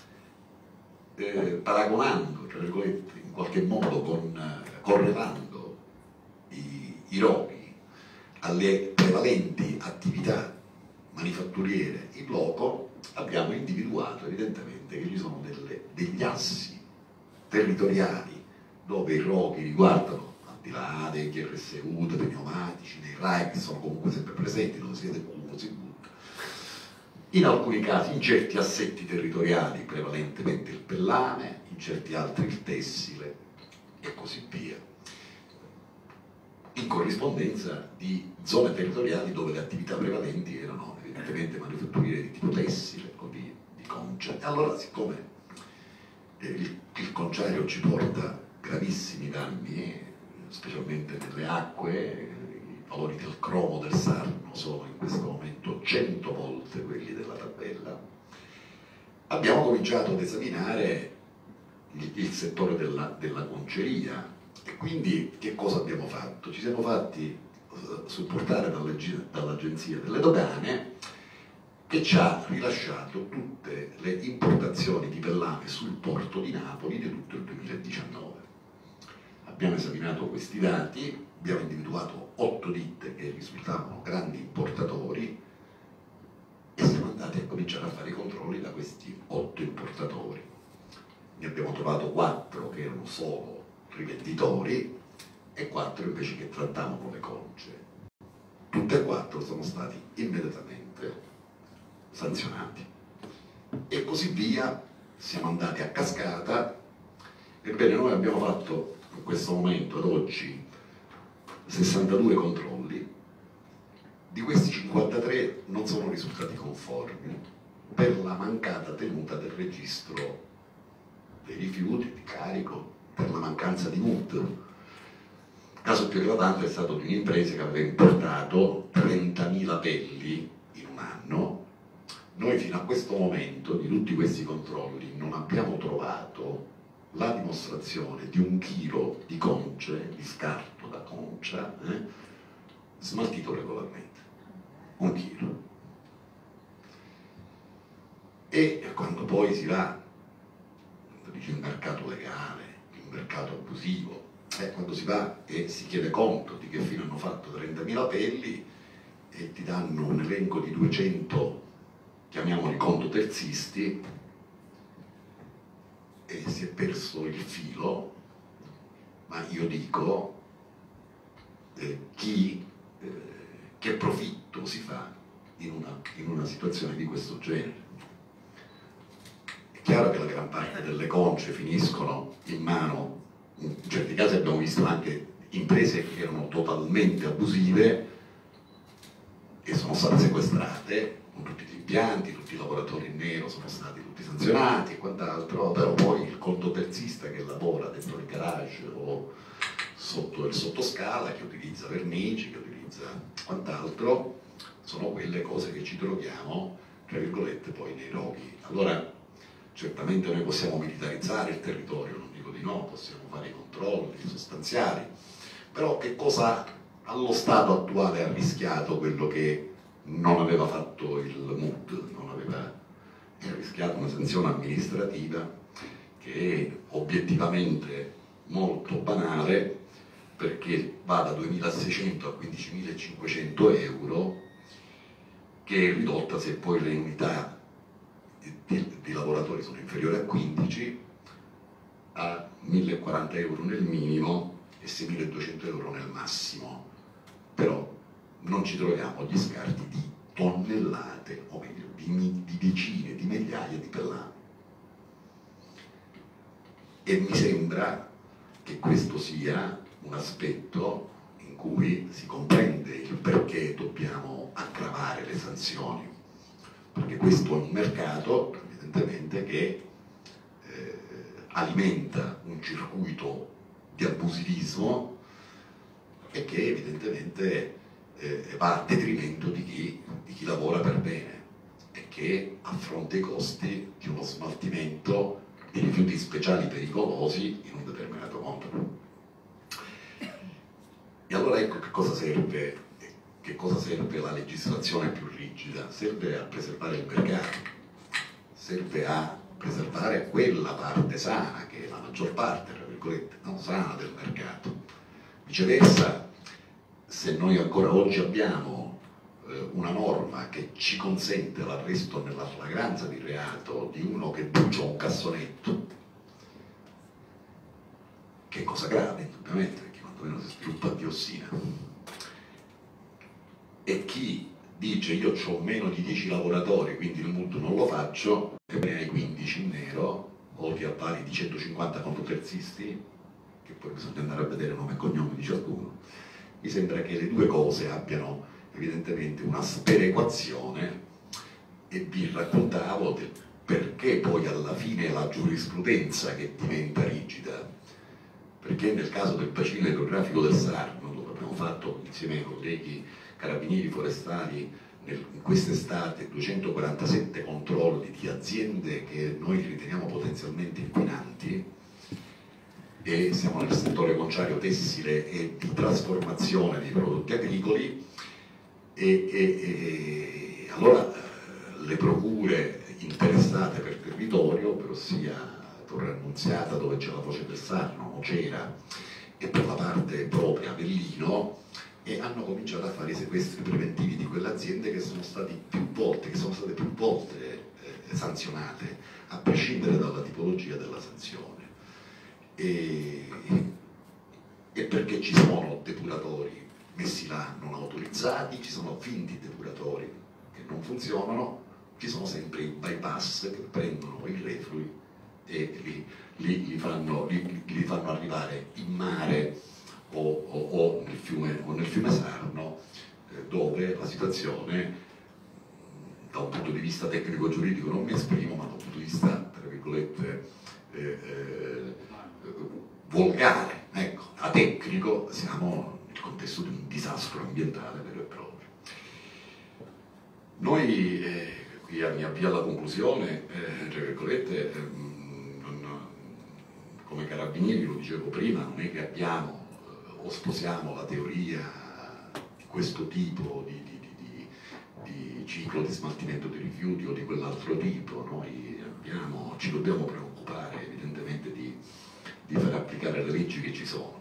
eh, paragonando, tra virgolette, in qualche modo con, eh, correlando i, i roghi alle prevalenti attività manifatturiere in loco, abbiamo individuato evidentemente che ci sono delle, degli assi territoriali dove i roghi riguardano, al di là dei G R S U, dei pneumatici, dei R A E che sono comunque sempre presenti, dove si vede fumo, si butta. In alcuni casi, in certi assetti territoriali, prevalentemente il pellame, in certi altri il tessile e così via, in corrispondenza di zone territoriali dove le attività prevalenti erano evidentemente manifatturiere di tipo tessile o di, di concia. E allora, siccome eh, il, il conciario ci porta gravissimi danni, eh, specialmente nelle acque, i valori del cromo del Sarno sono in questo momento cento volte quelli della tabella, abbiamo cominciato ad esaminare il, il settore della, della conceria. E quindi che cosa abbiamo fatto? Ci siamo fatti uh, supportare dall'Agenzia delle Dogane, che ci ha rilasciato tutte le importazioni di pellame sul porto di Napoli di tutto il duemiladiciannove. Abbiamo esaminato questi dati, abbiamo individuato otto ditte che risultavano grandi importatori e siamo andati a cominciare a fare i controlli da questi otto importatori. Ne abbiamo trovato quattro che erano solo rivenditori e quattro invece che trattavano le conce. Tutte e quattro sono stati immediatamente sanzionati. E così via, siamo andati a cascata. Ebbene, noi abbiamo fatto in questo momento, ad oggi, sessantadue controlli, di questi cinquantatré non sono risultati conformi per la mancata tenuta del registro dei rifiuti, di carico, per la mancanza di M U T. Il caso più eclatante è stato di un'impresa che aveva importato trentamila pelli in un anno. Noi fino a questo momento, di tutti questi controlli, non abbiamo trovato la dimostrazione di un chilo di conce, di scarto da concia, eh, smaltito regolarmente. Un chilo. E quando poi si va, dice il mercato legale, il mercato abusivo, eh, quando si va e si chiede conto di che fine hanno fatto trentamila pelli e ti danno un elenco di duecento, chiamiamoli conto terzisti, e si è perso il filo, ma io dico eh, chi, eh, che profitto si fa in una, in una situazione di questo genere. È chiaro che la gran parte delle conce finiscono in mano, in certi casi abbiamo visto anche imprese che erano totalmente abusive e sono state sequestrate con tutti gli impianti, tutti i lavoratori in nero sono stati tutti sanzionati e quant'altro, però poi il conto terzista che lavora dentro il garage o sotto il sottoscala, che utilizza vernici, che utilizza quant'altro, sono quelle cose che ci troviamo, tra virgolette, poi nei roghi. Allora, certamente noi possiamo militarizzare il territorio, non dico di no, possiamo fare i controlli sostanziali, però che cosa allo stato attuale ha rischiato quello che non aveva fatto il M U D, non aveva ha rischiato una sanzione amministrativa che è obiettivamente molto banale, perché va da duemilaseicento a quindicimilacinquecento euro, che è ridotta se poi le unità di, di, di lavoratori sono inferiori a quindici, a millequaranta euro nel minimo e seimiladuecento euro nel massimo. Però non ci troviamo gli scarti di tonnellate, o meglio, di, di decine, di migliaia di pellami. E mi sembra che questo sia un aspetto in cui si comprende il perché dobbiamo aggravare le sanzioni, perché questo è un mercato, evidentemente, che eh, alimenta un circuito di abusivismo e che evidentemente eh, va a detrimento di chi, di chi lavora per bene e che affronta i costi di uno smaltimento di rifiuti speciali pericolosi in un determinato modo. E allora ecco che cosa serve, che cosa serve la legislazione più rigida? Serve a preservare il mercato, serve a preservare quella parte sana, che è la maggior parte, tra virgolette, non sana del mercato. Viceversa, se noi ancora oggi abbiamo eh, una norma che ci consente l'arresto nella flagranza di reato di uno che brucia un cassonetto, che è cosa grave, indubbiamente, perché quantomeno si sviluppa diossina, e chi dice io ho meno di dieci lavoratori, quindi il M U D non lo faccio, e ne hai quindici in nero, o ti avvali di centocinquanta contoterzisti, che poi bisogna andare a vedere nome e cognome di ciascuno. Mi sembra che le due cose abbiano evidentemente una sperequazione, e vi raccontavo del perché poi alla fine la giurisprudenza che diventa rigida, perché nel caso del bacino idrografico del Sarno, dove abbiamo fatto insieme ai colleghi carabinieri forestali nel, in quest'estate duecentoquarantasette controlli di aziende che noi riteniamo potenzialmente inquinanti, e siamo nel settore conciario tessile e di trasformazione dei prodotti agricoli, e, e, e allora le procure interessate per territorio, ovvero sia Torre Annunziata, dove c'è la Foce del Sarno, Nocera, e per la parte propria Avellino, e hanno cominciato a fare i sequestri preventivi di quelle aziende che sono stati più volte, che sono state più volte eh, sanzionate, a prescindere dalla tipologia della sanzione. E, e perché ci sono depuratori messi là non autorizzati, ci sono finti depuratori che non funzionano, ci sono sempre i bypass che prendono i reflui e li, li, li, fanno, li, li fanno arrivare in mare o, o, o, nel, fiume, o nel fiume Sarno, eh, dove la situazione, da un punto di vista tecnico-giuridico non mi esprimo, ma da un punto di vista, tra virgolette, eh, eh, volgare, ecco, atecnico, siamo nel contesto di un disastro ambientale vero e proprio. Noi, eh, qui mi avvio alla conclusione, eh, tra virgolette, eh, non, come carabinieri, lo dicevo prima, non è che abbiamo eh, o sposiamo la teoria di questo tipo di, di, di, di, di ciclo di smaltimento dei rifiuti o di quell'altro tipo. Noi abbiamo, ci dobbiamo preoccupare evidentemente di, di far applicare le leggi che ci sono.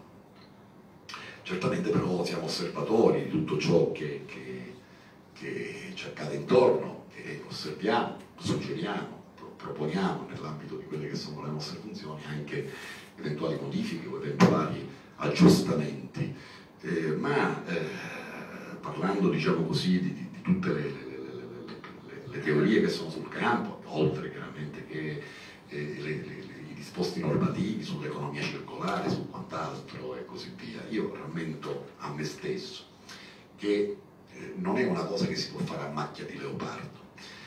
Certamente però siamo osservatori di tutto ciò che, che, che ci accade intorno, che osserviamo, suggeriamo, proponiamo nell'ambito di quelle che sono le nostre funzioni anche eventuali modifiche o eventuali aggiustamenti, eh, ma eh, parlando, diciamo così, di, di, di tutte le, le, le, le, le teorie che sono sul campo, oltre chiaramente che eh, le, le, i disposti normativi sull'economia circolare, su quant'altro e così via, io rammento a me stesso che eh, non è una cosa che si può fare a macchia di leopardo.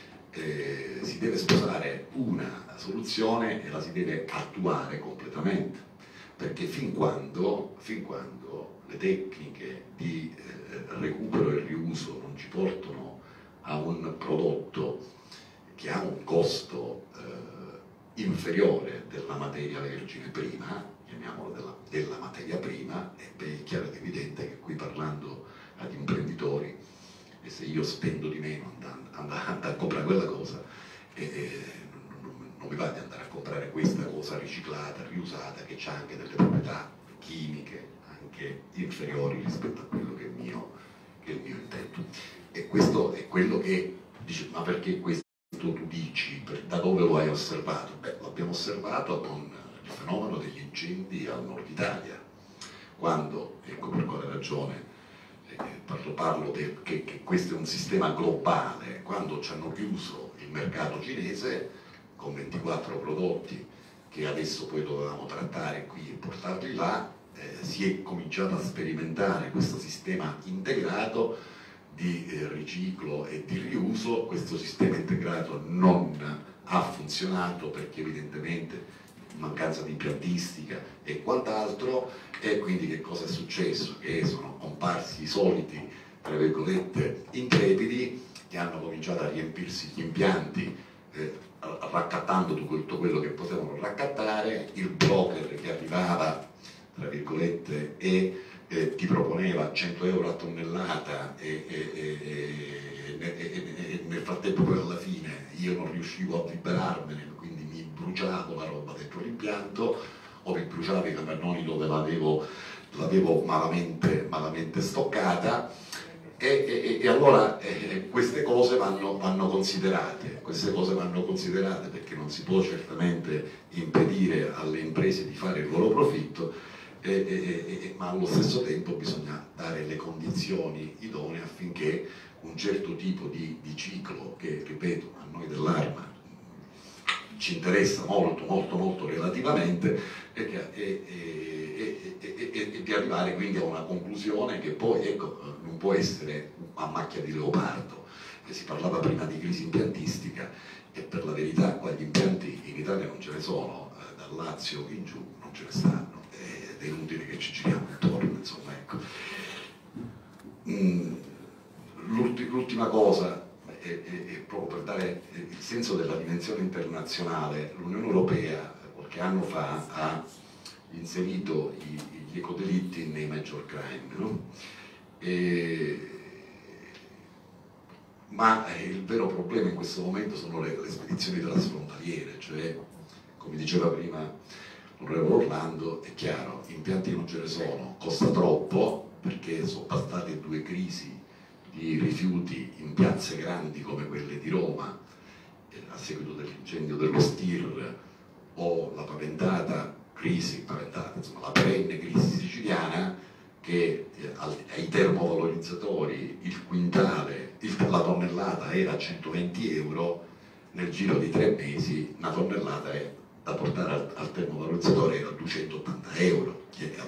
Eh, si deve sposare una soluzione e la si deve attuare completamente, perché fin quando, fin quando le tecniche di eh, recupero e riuso non ci portano a un prodotto che ha un costo eh, inferiore della materia vergine prima, chiamiamolo della, della materia prima, e beh, è chiaro ed evidente che qui parlando ad imprenditori, e se io spendo di meno andando, andando a comprare quella cosa, eh, eh, non, non mi va di andare a comprare questa cosa riciclata, riusata, che ha anche delle proprietà chimiche anche inferiori rispetto a quello che è il mio, che è il mio intento. E questo è quello che dice, ma perché questo tu dici? Per, da dove lo hai osservato? Beh, l'abbiamo osservato con il fenomeno degli incendi al nord Italia, quando, ecco per quale ragione, Parlo, parlo de, che, che questo è un sistema globale, quando ci hanno chiuso il mercato cinese con ventiquattro prodotti che adesso poi dovevamo trattare qui e portarli là, eh, si è cominciato a sperimentare questo sistema integrato di eh, riciclo e di riuso. Questo sistema integrato non ha funzionato perché evidentemente mancanza di impiantistica e quant'altro, e quindi che cosa è successo? Che sono comparsi i soliti, tra virgolette, intrepidi, che hanno cominciato a riempirsi gli impianti eh, raccattando tutto quello che potevano raccattare, il broker che arrivava, tra virgolette, e eh, ti proponeva cento euro a tonnellata e, e, e, e, e, e nel frattempo poi alla fine io non riuscivo a liberarmene, quindi mi bruciavo la roba dentro l'impianto o mi bruciavo i capannoni dove l'avevo, l'avevo malamente, malamente stoccata, e, e, e allora eh, queste cose vanno, vanno considerate, queste cose vanno considerate perché non si può certamente impedire alle imprese di fare il loro profitto, eh, eh, eh, ma allo stesso tempo bisogna dare le condizioni idonee affinché un certo tipo di, di ciclo, che ripeto a noi dell'Arma ci interessa molto molto molto relativamente, e, e, e, e, e, e di arrivare quindi a una conclusione che poi, ecco, non può essere a macchia di leopardo. E si parlava prima di crisi impiantistica e per la verità qua gli impianti in Italia non ce ne sono, eh, dal Lazio in giù non ce ne stanno, ed è inutile che ci giriamo intorno, insomma, ecco. Mm, l'ultima cosa è, è, è proprio per dare il senso della dimensione internazionale. L'Unione Europea qualche anno fa ha inserito i, gli ecodelitti nei major crime, no? E, ma il vero problema in questo momento sono le, le spedizioni transfrontaliere, cioè, come diceva prima l'onorevole Orlando, è chiaro, impianti non ce ne sono, costa troppo, perché sono bastate due crisi di rifiuti in piazze grandi come quelle di Roma, eh, a seguito dell'incendio dello Stir, o la paventata crisi, paventata, insomma la perenne crisi siciliana, che eh, ai termovalorizzatori il quintale, il, la tonnellata era a centoventi euro, nel giro di tre mesi una tonnellata è, da portare al, al termovalorizzatore era a duecentottanta euro. E allora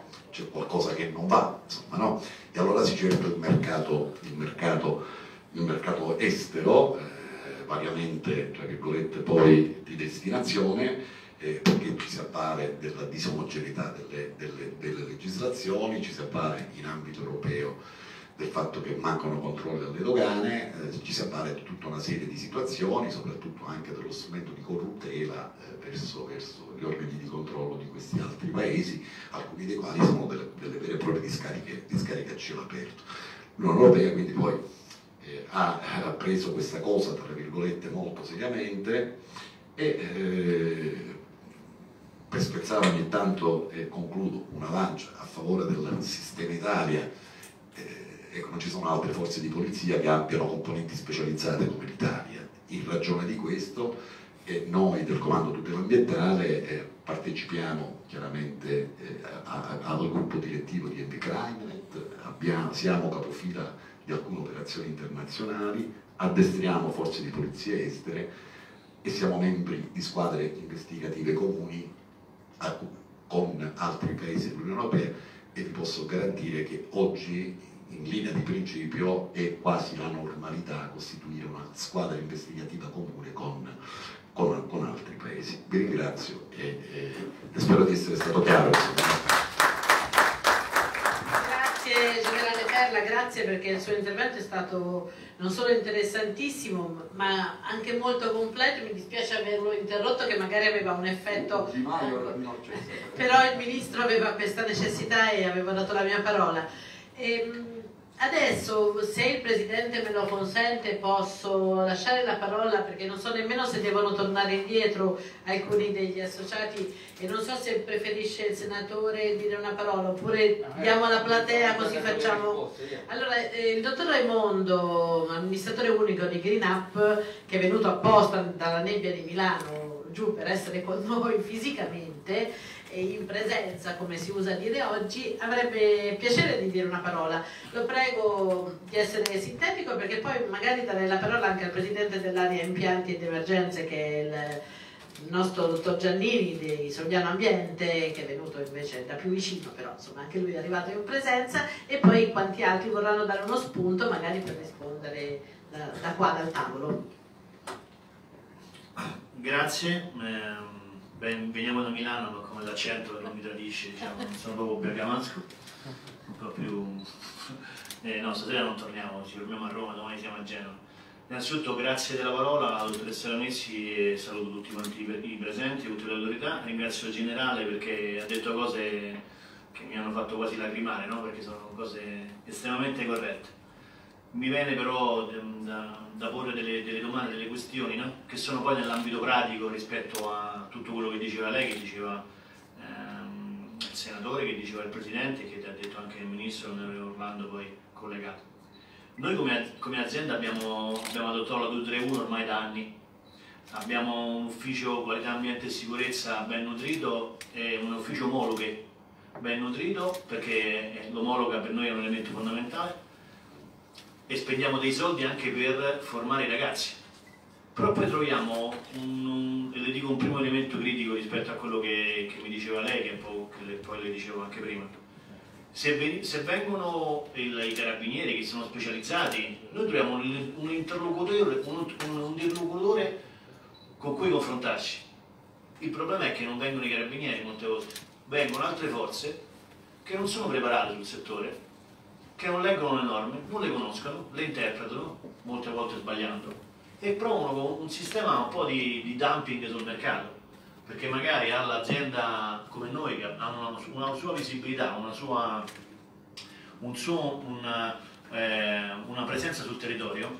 c'è qualcosa che non va, insomma, no? E allora si cerca il mercato, il mercato, il mercato estero, eh, variamente, tra virgolette, poi di destinazione, eh, perché ci si avvale della disomogeneità delle, delle, delle legislazioni, ci si avvale in ambito europeo del fatto che mancano controlli alle dogane, eh, ci si avvale di tutta una serie di situazioni, soprattutto anche dello strumento di corruttela eh, verso, verso gli organi di controllo di questi altri paesi, alcuni dei quali sono delle, delle vere e proprie discariche, discariche a cielo aperto. L'Unione Europea quindi poi eh, ha, ha preso questa cosa, tra virgolette, molto seriamente e eh, per spezzare ogni tanto, e eh, concludo, una lancia a favore del sistema Italia. eh, Ecco, non ci sono altre forze di polizia che abbiano componenti specializzate come l'Italia. In ragione di questo, eh, noi del Comando Tutela Ambientale eh, partecipiamo chiaramente eh, a, a, al gruppo direttivo di EnviCrimeNet, abbiamo, siamo capofila di alcune operazioni internazionali, addestriamo forze di polizia estere e siamo membri di squadre investigative comuni a, con altri paesi dell'Unione Europea, e vi posso garantire che oggi in linea di principio è quasi la normalità costituire una squadra investigativa comune con, con, con altri paesi. Vi ringrazio e, e, e spero di essere stato chiaro. Grazie Generale Perla, grazie perché il suo intervento è stato non solo interessantissimo ma anche molto completo. Mi dispiace averlo interrotto, che magari aveva un effetto, però il Ministro aveva questa necessità e aveva dato la mia parola. E, adesso, se il Presidente me lo consente, posso lasciare la parola, perché non so nemmeno se devono tornare indietro alcuni degli associati e non so se preferisce il Senatore dire una parola oppure diamo alla platea così facciamo. Allora, eh, il Dottor Raimondo, amministratore unico di Green Up, che è venuto apposta dalla nebbia di Milano giù per essere con noi fisicamente e in presenza, come si usa dire oggi, avrebbe piacere di dire una parola. Lo prego di essere sintetico, perché poi magari darei la parola anche al Presidente dell'area impianti ed emergenze, che è il nostro Dottor Giannini di Sogliano Ambiente, che è venuto invece da più vicino, però insomma anche lui è arrivato in presenza, e poi quanti altri vorranno dare uno spunto magari per rispondere da, da qua dal tavolo. Grazie. Eh... Ben, veniamo da Milano, ma come l'accento non mi tradisce, diciamo, non sono proprio bergamasco, un po' più... Eh, no, stasera non torniamo, ci fermiamo a Roma, domani siamo a Genova. Innanzitutto grazie della parola alla dottoressa Ramessi e saluto tutti quanti i presenti, tutte le autorità. Ringrazio il Generale perché ha detto cose che mi hanno fatto quasi lacrimare, no? Perché sono cose estremamente corrette. Mi viene però da, da porre delle, delle domande, delle questioni, no? Che sono poi nell'ambito pratico rispetto a tutto quello che diceva lei, che diceva ehm, il Senatore, che diceva il Presidente, che ti ha detto anche il Ministro, l'Onorevole Orlando poi collegato. Noi come, come azienda abbiamo, abbiamo adottato la due tre uno ormai da anni, abbiamo un ufficio qualità, ambiente e sicurezza ben nutrito e un ufficio omologhe ben nutrito, perché l'omologa per noi è un elemento fondamentale, e spendiamo dei soldi anche per formare i ragazzi. Però poi troviamo, un, un, e le dico un primo elemento critico rispetto a quello che, che mi diceva lei, che, un po', che le, poi le dicevo anche prima. Se, ven, se vengono il, i carabinieri che sono specializzati, noi troviamo un, un, interlocutore, un, un, un interlocutore con cui confrontarci. Il problema è che non vengono i carabinieri molte volte, vengono altre forze che non sono preparate sul settore, che non leggono le norme, non le conoscono, le interpretano, molte volte sbagliando, e promuovono un sistema un po' di, di dumping sul mercato, perché magari all'azienda come noi, che ha una, una sua visibilità, una, sua, un suo, una, eh, una presenza sul territorio,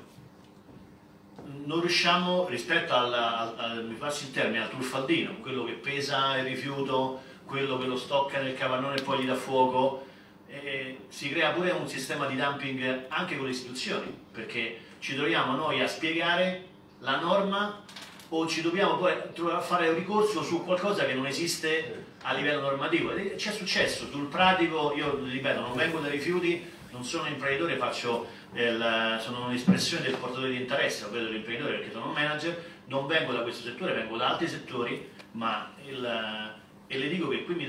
non riusciamo, rispetto al, al, al mi passi il termine, al truffaldino, quello che pesa il rifiuto, quello che lo stocca nel capannone e poi gli dà fuoco, eh, si crea pure un sistema di dumping anche con le istituzioni, perché ci troviamo noi a spiegare la norma o ci dobbiamo poi fare un ricorso su qualcosa che non esiste a livello normativo. C'è successo sul pratico, io ripeto, non vengo dai rifiuti, non sono imprenditore, faccio il, sono un'espressione del portatore di interesse, lo vedo l'imprenditore perché sono un manager, non vengo da questo settore, vengo da altri settori, ma il, e le dico che qui mi trovo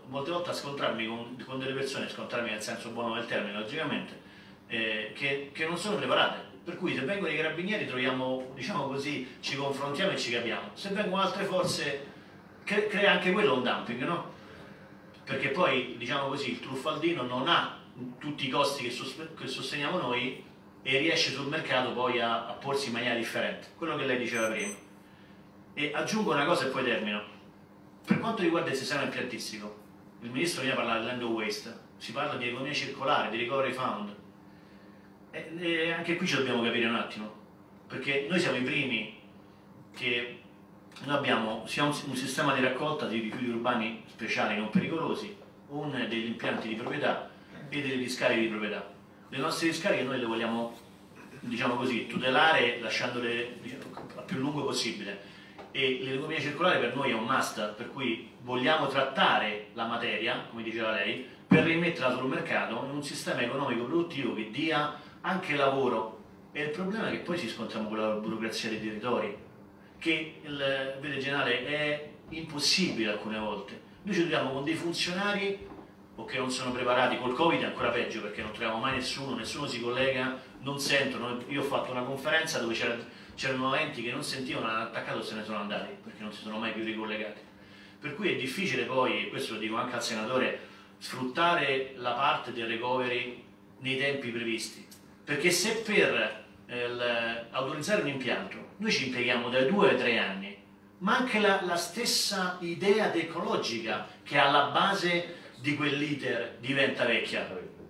molte volte a scontrarmi con, con delle persone, scontrarmi nel senso buono del termine logicamente, eh, che, che non sono preparate. Per cui se vengono i carabinieri troviamo, diciamo così, ci confrontiamo e ci capiamo. Se vengono altre forze cre crea anche quello un dumping, no? Perché poi, diciamo così, il truffaldino non ha tutti i costi che, che sosteniamo noi e riesce sul mercato poi a, a porsi in maniera differente. Quello che lei diceva prima. E aggiungo una cosa e poi termino. Per quanto riguarda il sistema impiantistico, il ministro viene a parlare di land of waste, si parla di economia circolare, di recovery fund. E, e anche qui ci dobbiamo capire un attimo, perché noi siamo i primi che noi abbiamo sia un, un sistema di raccolta di rifiuti urbani speciali non pericolosi, un degli impianti di proprietà e delle discariche di proprietà. Le nostre discariche noi le vogliamo, diciamo così, tutelare lasciandole, diciamo, a più lungo possibile, e l'economia circolare per noi è un must, per cui vogliamo trattare la materia, come diceva lei, per rimetterla sul mercato in un sistema economico produttivo che dia anche lavoro. E il problema è che poi ci scontriamo con la burocrazia dei territori, che il, vede generale, è impossibile alcune volte. Noi ci troviamo con dei funzionari o che non sono preparati, col Covid è ancora peggio perché non troviamo mai nessuno, nessuno si collega, non sentono. Io ho fatto una conferenza dove c'erano enti che non sentivano, hanno attaccato e se ne sono andati perché non si sono mai più ricollegati. Per cui è difficile poi, e questo lo dico anche al senatore, sfruttare la parte del recovery nei tempi previsti, perché se per eh, autorizzare un impianto noi ci impieghiamo dai due ai tre anni, ma anche la, la stessa idea ecologica che è alla base di quell'iter diventa vecchia.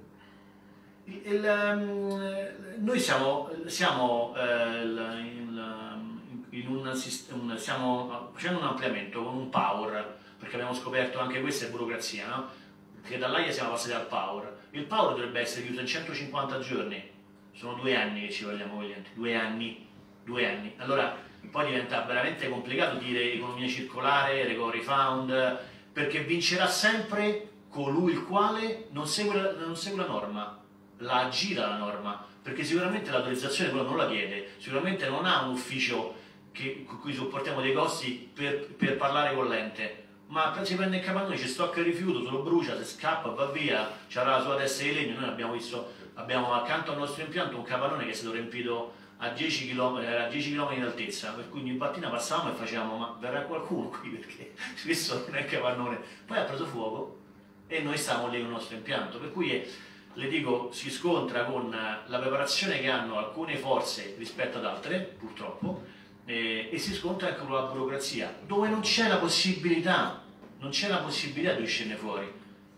Il, il, um, noi siamo, siamo, uh, in, in un, un, stiamo facendo un ampliamento con un power, perché abbiamo scoperto anche questa è burocrazia, no? Che dall'A I A siamo passati al power. Il power dovrebbe essere chiuso in centocinquanta giorni, sono due anni che ci vogliamo con gli enti, due anni, due anni. Allora poi diventa veramente complicato dire economia circolare, recovery fund, perché vincerà sempre colui il quale non segue la, non segue la norma, la aggira la norma, perché sicuramente l'autorizzazione quello non la chiede, sicuramente non ha un ufficio che, con cui sopportiamo dei costi per, per parlare con l'ente, ma si prende il capannone, ci stocca il rifiuto, se lo brucia, se scappa, va via, c'era la sua testa di legno. Noi abbiamo visto, abbiamo accanto al nostro impianto un capannone che è stato riempito a dieci chilometri, era a dieci chilometri di altezza, per cui ogni mattina passavamo e facevamo ma verrà qualcuno qui perché questo non è il capannone. Poi ha preso fuoco e noi stavamo lì con il nostro impianto, per cui è, le dico, si scontra con la preparazione che hanno alcune forze rispetto ad altre, purtroppo, eh, e si scontra anche con la burocrazia, dove non c'è la possibilità, non c'è la possibilità di uscirne fuori.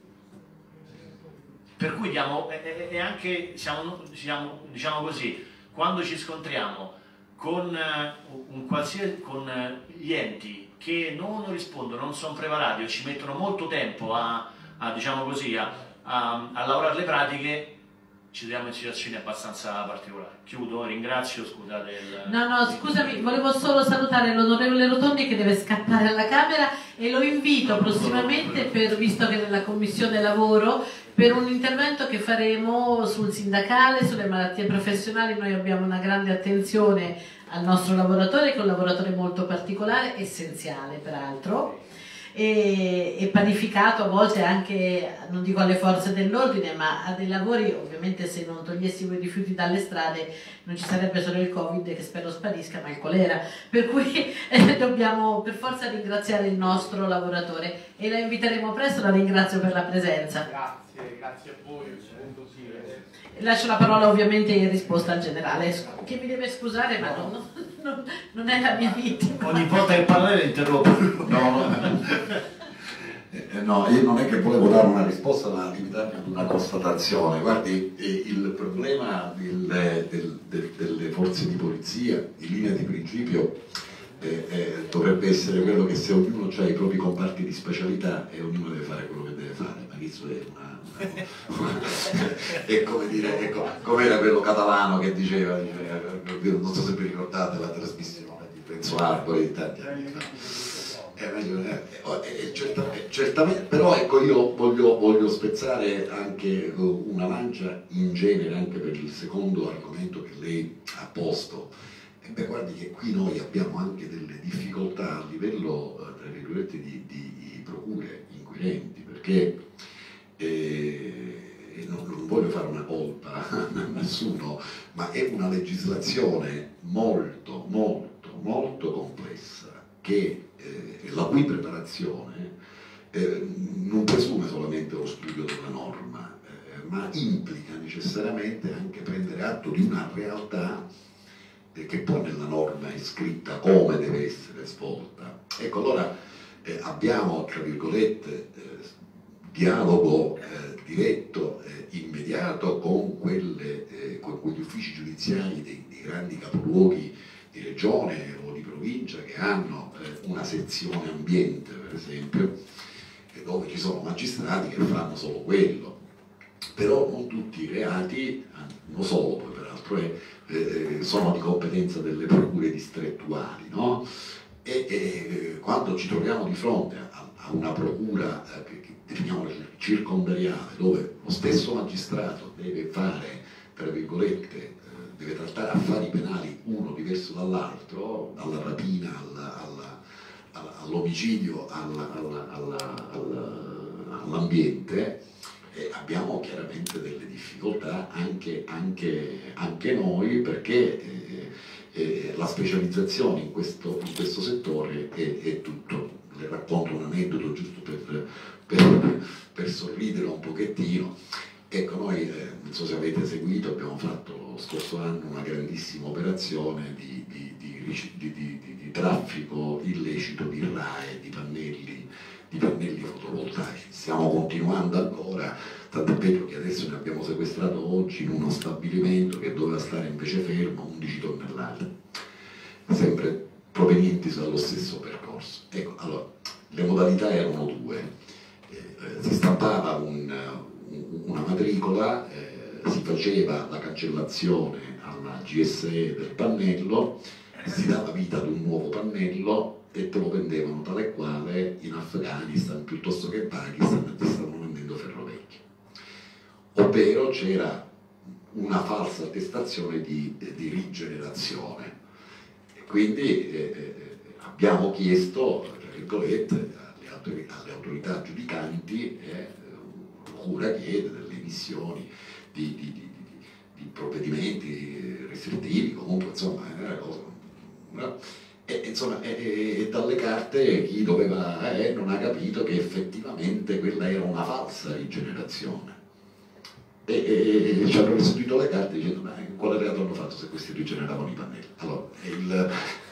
Per cui diamo, e, e anche siamo, siamo, diciamo così, quando ci scontriamo con, un qualsiasi, con gli enti che non rispondono, non sono preparati o ci mettono molto tempo a, a, diciamo così, a, a, a lavorare le pratiche, ci troviamo in situazioni abbastanza particolari. Chiudo, ringrazio, scusate il... No, no, scusami, volevo solo salutare l'onorevole Rotondi che deve scappare alla Camera e lo invito prossimamente, per, visto che nella Commissione Lavoro, per un intervento che faremo sul sindacale, sulle malattie professionali. Noi abbiamo una grande attenzione al nostro lavoratore, che è un lavoratore molto particolare, essenziale peraltro, e, e parificato a volte anche, non dico alle forze dell'ordine, ma a dei lavori. Ovviamente se non togliessimo i rifiuti dalle strade non ci sarebbe solo il Covid, che spero sparisca, ma il colera, per cui eh, dobbiamo per forza ringraziare il nostro lavoratore e la inviteremo presto. La ringrazio per la presenza. Grazie, grazie a voi. Lascio la parola ovviamente in risposta al generale, che mi deve scusare, ma non, non, non è la mia vittima. Ogni volta che parla interrompo. No, no. Eh, no, io non è che volevo dare una risposta, ma limitarmi ad una constatazione. Guardi, eh, il problema del, del, del, delle forze di polizia, in linea di principio, eh, eh, dovrebbe essere quello che se ognuno ha i propri comparti di specialità e ognuno deve fare quello che deve fare, ma questo è una... è come dire, ecco, com'era quello catalano che diceva, diceva, non so se vi ricordate la trasmissione di Renzo Arbore di tanti anni fa. Eh, eh, certamente, certamente, però ecco, io voglio, voglio spezzare anche una lancia in genere anche per il secondo argomento che lei ha posto. E beh, guardi che qui noi abbiamo anche delle difficoltà a livello, tra virgolette, di, di, di procure inquirenti, perché perché eh, non, non voglio fare una colpa a nessuno, ma è una legislazione molto, molto, molto complessa, che, eh, la cui preparazione eh, non presume solamente lo studio della norma, eh, ma implica necessariamente anche prendere atto di una realtà eh, che poi nella norma è scritta come deve essere svolta. Ecco, allora eh, abbiamo, tra virgolette, eh, dialogo eh, diretto, eh, immediato con, quelle, eh, con quegli uffici giudiziari dei, dei grandi capoluoghi di regione o di provincia che hanno eh, una sezione ambiente, per esempio, dove ci sono magistrati che fanno solo quello, però non tutti i reati, non solo poi peraltro, eh, eh, sono di competenza delle procure distrettuali, no? E, e quando ci troviamo di fronte a, a una procura eh, che, che definiamo circondariale, dove lo stesso magistrato deve fare, tra virgolette, eh, deve trattare affari penali uno diverso dall'altro, dalla rapina alla, alla all'omicidio, all'ambiente, eh, abbiamo chiaramente delle difficoltà anche, anche, anche noi, perché eh, eh, la specializzazione in questo, in questo settore è, è tutto. Le racconto un aneddoto giusto per, per, per sorridere un pochettino. Ecco, noi, eh, non so se avete seguito, abbiamo fatto lo scorso anno una grandissima operazione di, di, di, di, di, di, di traffico illecito di R A E, di pannelli, di pannelli fotovoltaici. Stiamo continuando ancora, tanto è vero che adesso ne abbiamo sequestrato oggi in uno stabilimento che doveva stare invece fermo undici tonnellate, sempre provenienti dallo stesso percorso. Ecco, allora, le modalità erano due. Eh, si stampava un una matricola, eh, si faceva la cancellazione alla G S E del pannello, si dava vita ad un nuovo pannello e te lo vendevano tale e quale in Afghanistan piuttosto che in Pakistan, ti stavano vendendo ferrovecchio. Ovvero c'era una falsa attestazione di, di rigenerazione. E quindi eh, abbiamo chiesto, tra virgolette, alle, autorità, alle autorità giudicanti eh, procura chiede delle emissioni di, di, di, di, di provvedimenti restrittivi, comunque insomma è una cosa, no? E, insomma, e, e dalle carte chi doveva eh, non ha capito che effettivamente quella era una falsa rigenerazione. E, e, e ci hanno restituito le carte dicendo ma quale reato hanno fatto se questi rigeneravano i pannelli? Allora, il,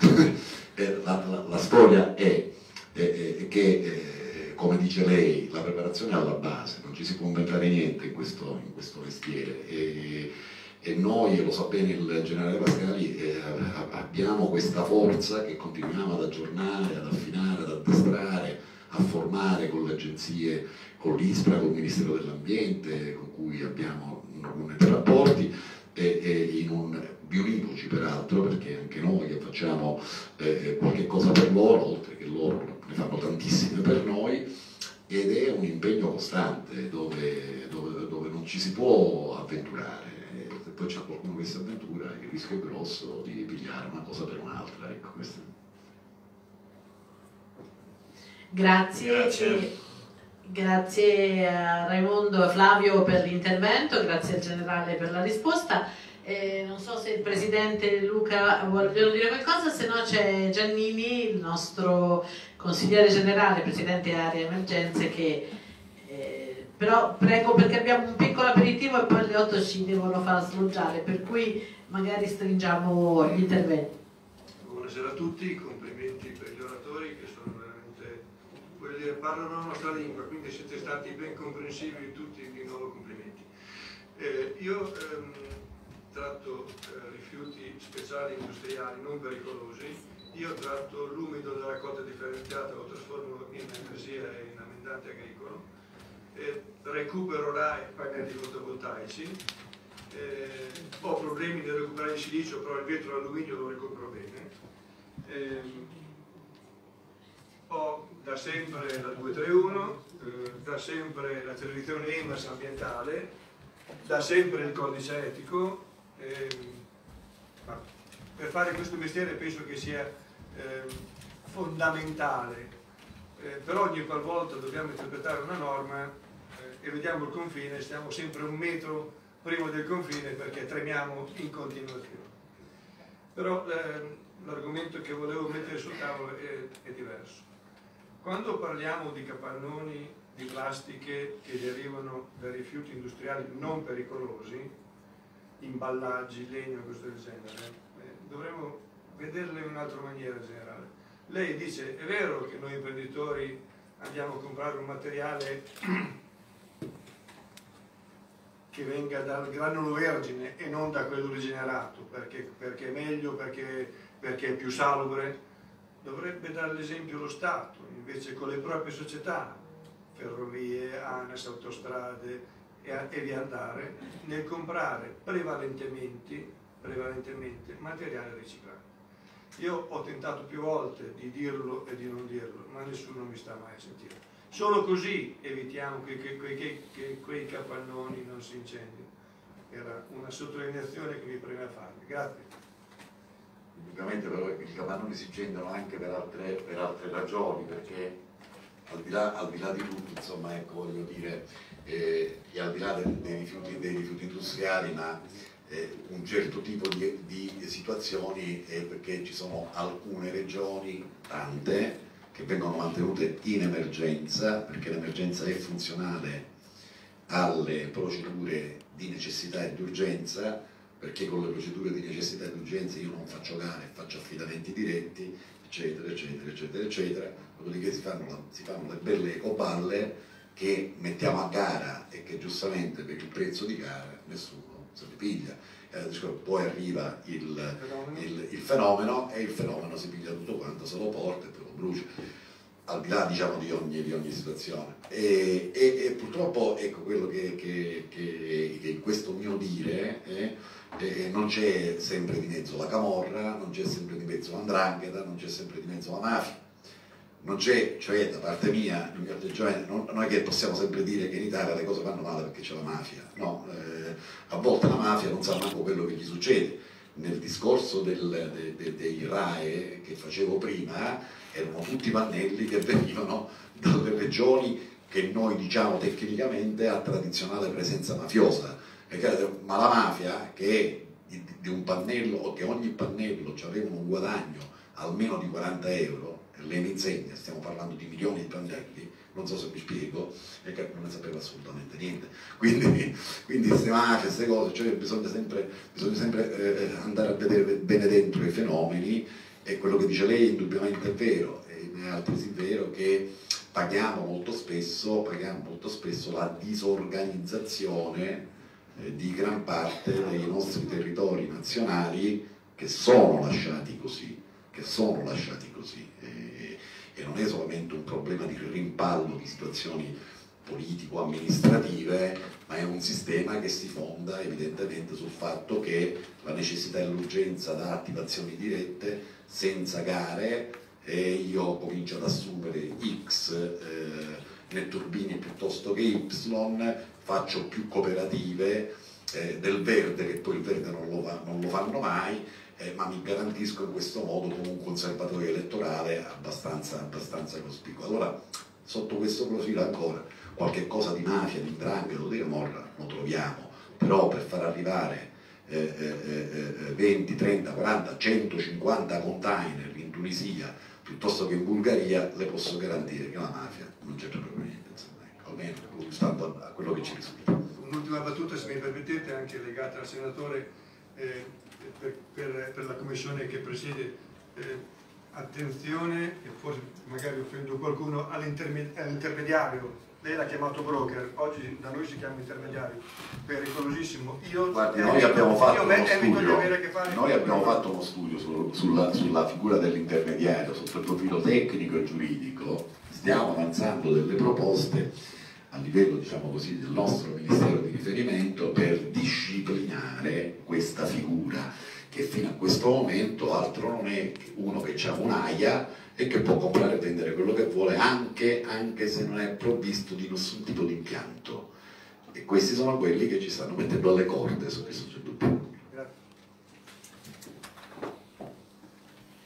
la, la, la storia è, è, è che eh, come dice lei, la preparazione è alla base, non ci si può inventare niente in questo, in questo mestiere e, e noi, lo sa bene il generale Pascali, eh, abbiamo questa forza che continuiamo ad aggiornare, ad affinare, ad addestrare, a formare con le agenzie, con l'ISPRA, con il Ministero dell'Ambiente, con cui abbiamo normalmente rapporti, e, e in un bionivoci peraltro, perché anche noi che facciamo eh, qualche cosa per loro, oltre che loro ne fanno tantissime per noi, ed è un impegno costante dove, dove, dove non ci si può avventurare. E se poi c'è qualcuno che si avventura, il rischio è grosso di pigliare una cosa per un'altra. Ecco, questo. Grazie. Grazie. Grazie a Raimondo e Flavio per l'intervento, grazie al generale per la risposta. Eh, non so se il presidente Luca vogliono dire qualcosa, se no c'è Giannini, il nostro consigliere generale, presidente area emergenze, che eh, però prego, perché abbiamo un piccolo aperitivo e poi alle otto ci devono far sloggiare, per cui magari stringiamo gli interventi. Buonasera a tutti, complimenti per gli oratori che sono veramente, voglio dire, parlano la nostra lingua, quindi siete stati ben comprensivi tutti, di nuovo complimenti. Eh, io ehm, tratto eh, rifiuti speciali industriali non pericolosi, io tratto l'umido della raccolta differenziata, lo trasformo in energia e in ammendante agricolo, eh, recupero R A E pannelli fotovoltaici, eh, ho problemi nel recuperare il silicio, però il vetro e l'alluminio lo recupero bene, eh, ho da sempre la duecentotrentuno, eh, da sempre la certificazione E M A S ambientale, da sempre il codice etico. Eh, ma per fare questo mestiere penso che sia eh, fondamentale eh, per ogni qualvolta dobbiamo interpretare una norma eh, e vediamo il confine, stiamo sempre un metro prima del confine perché tremiamo in continuazione. Però eh, l'argomento che volevo mettere sul tavolo è, è diverso. Quando parliamo di capannoni di plastiche che derivano da rifiuti industriali non pericolosi, imballaggi, legno, cose del genere, eh, dovremmo vederle in un'altra maniera generale. Lei dice, è vero che noi imprenditori andiamo a comprare un materiale che venga dal granulo vergine e non da quello rigenerato, perché, perché è meglio, perché, perché è più salubre. Dovrebbe dare l'esempio lo Stato, invece con le proprie società, ferrovie, ANAS, autostrade e, e via andare, nel comprare prevalentemente, prevalentemente materiale riciclato. Io ho tentato più volte di dirlo e di non dirlo, ma nessuno mi sta mai a sentire. Solo così evitiamo che, che, che, che, che quei capannoni non si incendino. Era una sottolineazione che mi preme farvi. Grazie. Indubbiamente però i capannoni si incendiano anche per altre, per altre ragioni, perché al di là, al di là di tutto, insomma, ecco, voglio dire, eh, e al di là dei, dei, rifiuti, dei rifiuti industriali, ma eh, un certo tipo di, di situazioni è perché ci sono alcune regioni, tante, che vengono mantenute in emergenza, perché l'emergenza è funzionale alle procedure di necessità e di urgenza, perché con le procedure di necessità e di urgenza io non faccio gare, faccio affidamenti diretti, eccetera, eccetera, eccetera, eccetera, dopodiché si fanno, si fanno le belle ecoballe che mettiamo a gara e che giustamente per il prezzo di gara nessuno se li piglia. Poi arriva il, il, il fenomeno e il fenomeno si piglia tutto quanto, se lo porta e poi lo brucia, al di là, diciamo, di ogni, di ogni situazione. E, e, e purtroppo, ecco, quello che, che, che, che in questo mio dire eh, eh, non c'è sempre di mezzo la camorra, non c'è sempre di mezzo l'andrangheta, non c'è sempre di mezzo la mafia. Non c'è, cioè da parte mia, il mio atteggiamento, non, non è che possiamo sempre dire che in Italia le cose vanno male perché c'è la mafia, no, eh, a volte la mafia non sa manco quello che gli succede. Nel discorso del, de, de, dei R A E che facevo prima, erano tutti pannelli che venivano dalle regioni che noi diciamo tecnicamente a tradizionale presenza mafiosa, ma la mafia che è di, di un pannello, o che ogni pannello aveva un guadagno almeno di quaranta euro, lei mi insegna, stiamo parlando di milioni di pannelli, non so se mi spiego, e che non ne sapeva assolutamente niente. Quindi, quindi queste mafie, queste cose, cioè bisogna sempre, bisogna sempre eh, andare a vedere bene dentro i fenomeni, e quello che dice lei indubbiamente è vero, e è altresì vero che paghiamo molto spesso, paghiamo molto spesso la disorganizzazione eh, di gran parte dei nostri territori nazionali che sono lasciati così, che sono lasciati così. E non è solamente un problema di rimpallo di situazioni politico-amministrative, ma è un sistema che si fonda evidentemente sul fatto che la necessità e l'urgenza da attivazioni dirette, senza gare, e io comincio ad assumere X eh, netturbini piuttosto che Y, faccio più cooperative eh, del verde, che poi il verde non lo, fa, non lo fanno mai, Eh, ma mi garantisco in questo modo comunque un serbatoio elettorale abbastanza, abbastanza cospicuo. Allora, sotto questo profilo ancora, qualche cosa di mafia, di 'ndrangheta o di camorra lo troviamo, però per far arrivare eh, eh, eh, venti, trenta, quaranta, centocinquanta container in Tunisia piuttosto che in Bulgaria, le posso garantire che la mafia non c'è proprio niente, insomma, ecco, almeno stando a quello che ci risulta. Un'ultima battuta, se mi permettete, anche legata al senatore. Eh, Per, per, per la commissione che presiede, eh, attenzione, e forse magari offendo qualcuno, all'intermediario. Lei l'ha chiamato broker, oggi da noi si chiama intermediario, pericolosissimo. Io, Guardi, noi abbiamo fatto io uno studio, che fare noi abbiamo fatto uno studio su, sulla, sulla figura dell'intermediario sotto il profilo tecnico e giuridico, stiamo avanzando delle proposte a livello, diciamo così, del nostro Ministero di riferimento per disciplinare questa figura, che fino a questo momento altro non è che uno che ha un'aia e che può comprare e vendere quello che vuole, anche, anche se non è provvisto di nessun tipo di impianto. E questi sono quelli che ci stanno mettendo alle corde, su questo c'è dubbio. Eh,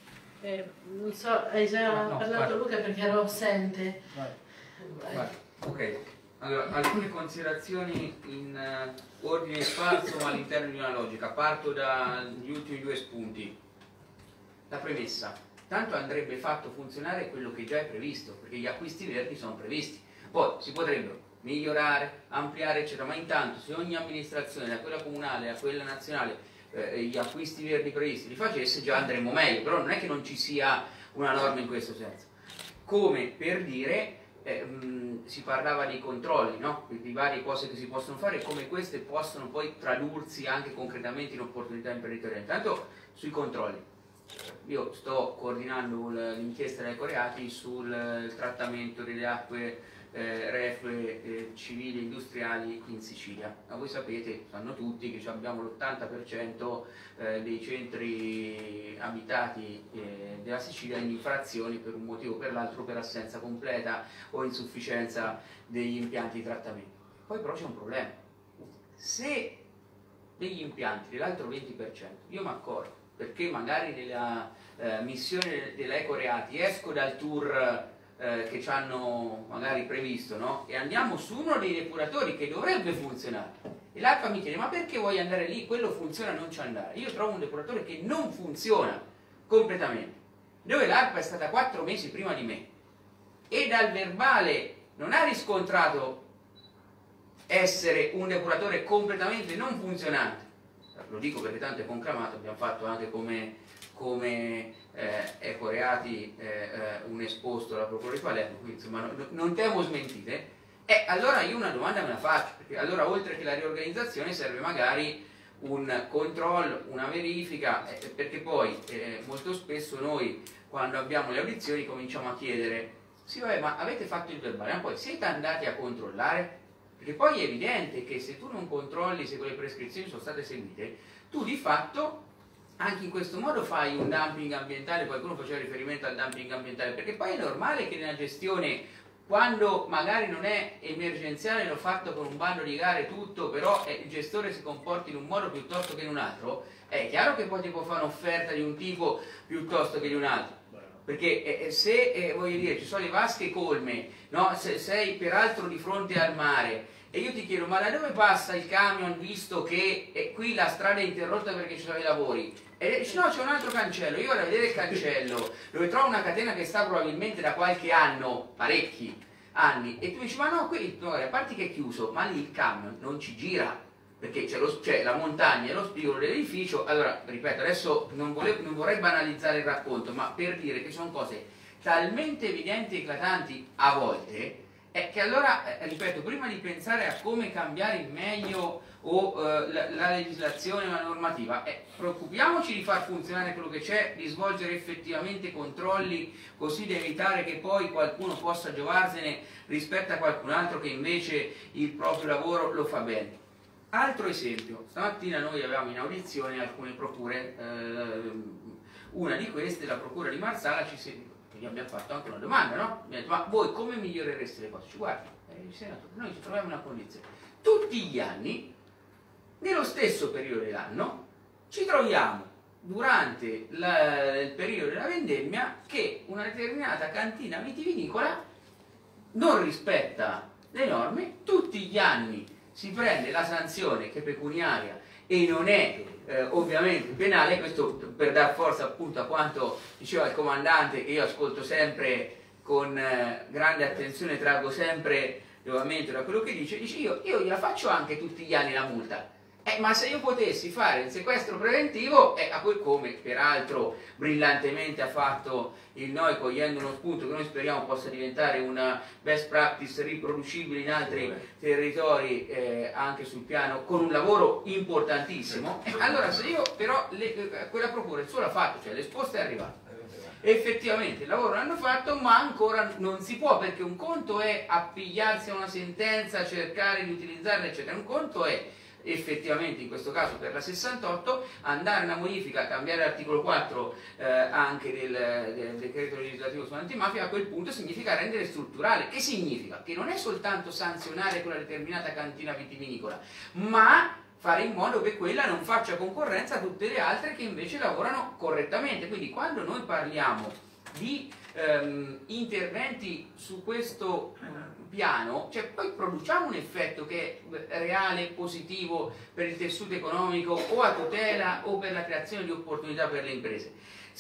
Eh, non so, hai già no, parlato guarda. Luca perché ero assente. Vai. Vai. Vai. Ok, allora alcune considerazioni in uh, ordine sparso ma all'interno di una logica. Parto dagli ultimi due spunti. La premessa: tanto andrebbe fatto funzionare quello che già è previsto, perché gli acquisti verdi sono previsti. Poi si potrebbero migliorare, ampliare eccetera, ma intanto se ogni amministrazione, da quella comunale a quella nazionale, eh, gli acquisti verdi previsti li facesse, già andremmo meglio. Però non è che non ci sia una norma in questo senso. Come per dire, eh, mh, si parlava dei controlli, no? Di varie cose che si possono fare e come queste possono poi tradursi anche concretamente in opportunità imprenditoriali. Intanto sui controlli. Io sto coordinando l'inchiesta dei Coreati sul trattamento delle acque eh, reflue eh, civili e industriali in Sicilia. Ma voi sapete, sanno tutti, che abbiamo l'ottanta per cento eh, dei centri abitati eh, della Sicilia in infrazioni per un motivo o per l'altro, per assenza completa o insufficienza degli impianti di trattamento. Poi però c'è un problema. Se degli impianti dell'altro venti per cento, io mi accorgo, perché magari nella eh, missione dell'Eco Reati esco dal tour eh, che ci hanno magari previsto, no? E andiamo su uno dei depuratori che dovrebbe funzionare e l'ARPA mi chiede: ma perché vuoi andare lì? Quello funziona, non ci andare. Io trovo un depuratore che non funziona completamente, dove l'ARPA è stata quattro mesi prima di me e dal verbale non ha riscontrato essere un depuratore completamente non funzionante. Lo dico perché tanto è conclamato, abbiamo fatto anche come, come eh, Eco Reati eh, eh, un esposto alla Procura di Palermo, quindi insomma no, non temo smentite. E allora io una domanda me la faccio, perché allora oltre che la riorganizzazione serve magari un controllo, una verifica, eh, perché poi eh, molto spesso noi quando abbiamo le audizioni cominciamo a chiedere: sì vabbè, ma avete fatto il verbale, ma poi siete andati a controllare? Perché poi è evidente che se tu non controlli se quelle prescrizioni sono state seguite, tu di fatto anche in questo modo fai un dumping ambientale. Qualcuno faceva riferimento al dumping ambientale, perché poi è normale che nella gestione, quando magari non è emergenziale, l'ho fatto con un bando di gare tutto, però eh, il gestore si comporti in un modo piuttosto che in un altro, è chiaro che poi ti può fare un'offerta di un tipo piuttosto che di un altro. Perché eh, se eh, voglio dire, ci sono le vasche colme, no? Se sei peraltro di fronte al mare e io ti chiedo: ma da dove passa il camion, visto che eh, qui la strada è interrotta perché ci sono i lavori? E dici: no, c'è un altro cancello. Io vado a vedere il cancello dove trovo una catena che sta probabilmente da qualche anno, parecchi anni, e tu dici: ma no, qui no, a parte che è chiuso, ma lì il camion non ci gira, perché c'è la montagna e lo spigolo dell'edificio. Allora, ripeto, adesso non, volevo, non vorrei banalizzare il racconto, ma per dire che sono cose talmente evidenti e eclatanti a volte, è che allora, eh, ripeto, prima di pensare a come cambiare in meglio o eh, la, la legislazione o la normativa, eh, preoccupiamoci di far funzionare quello che c'è, di svolgere effettivamente controlli, così da evitare che poi qualcuno possa giovarsene rispetto a qualcun altro che invece il proprio lavoro lo fa bene. Altro esempio: stamattina noi avevamo in audizione alcune procure, eh, una di queste, la procura di Marsala, ci si, gli abbiamo fatto anche una domanda, no? Mi ha detto: ma voi come migliorereste le cose? Ci guardi, eh, Senato, noi ci troviamo in una condizione, tutti gli anni, nello stesso periodo dell'anno, ci troviamo durante la, il periodo della vendemmia che una determinata cantina vitivinicola non rispetta le norme. Tutti gli anni si prende la sanzione, che è pecuniaria e non è eh, ovviamente penale. Questo per dar forza appunto a quanto diceva il comandante, che io ascolto sempre con eh, grande attenzione, traggo sempre nuovamente da quello che dice. Dice: io, io gliela faccio anche tutti gli anni la multa, eh, ma se io potessi fare il sequestro preventivo, eh, a quel, come peraltro brillantemente ha fatto il N O I, cogliendo uno spunto che noi speriamo possa diventare una best practice riproducibile in altri territori, eh, anche sul piano, con un lavoro importantissimo. Eh, allora se io però le, quella procura il suo l'ha fatto, cioè l'esposta è arrivata, effettivamente il lavoro l'hanno fatto, ma ancora non si può, perché un conto è appigliarsi a una sentenza, cercare di utilizzarla eccetera, un conto è effettivamente in questo caso per la sessantotto andare a una modifica, cambiare l'articolo quattro eh, anche del, del decreto legislativo sull'antimafia. A quel punto significa rendere strutturale. Che significa? Che non è soltanto sanzionare quella determinata cantina vitivinicola, ma fare in modo che quella non faccia concorrenza a tutte le altre che invece lavorano correttamente. Quindi quando noi parliamo di ehm, interventi su questo piano, cioè poi produciamo un effetto che è reale, positivo per il tessuto economico o a tutela o per la creazione di opportunità per le imprese.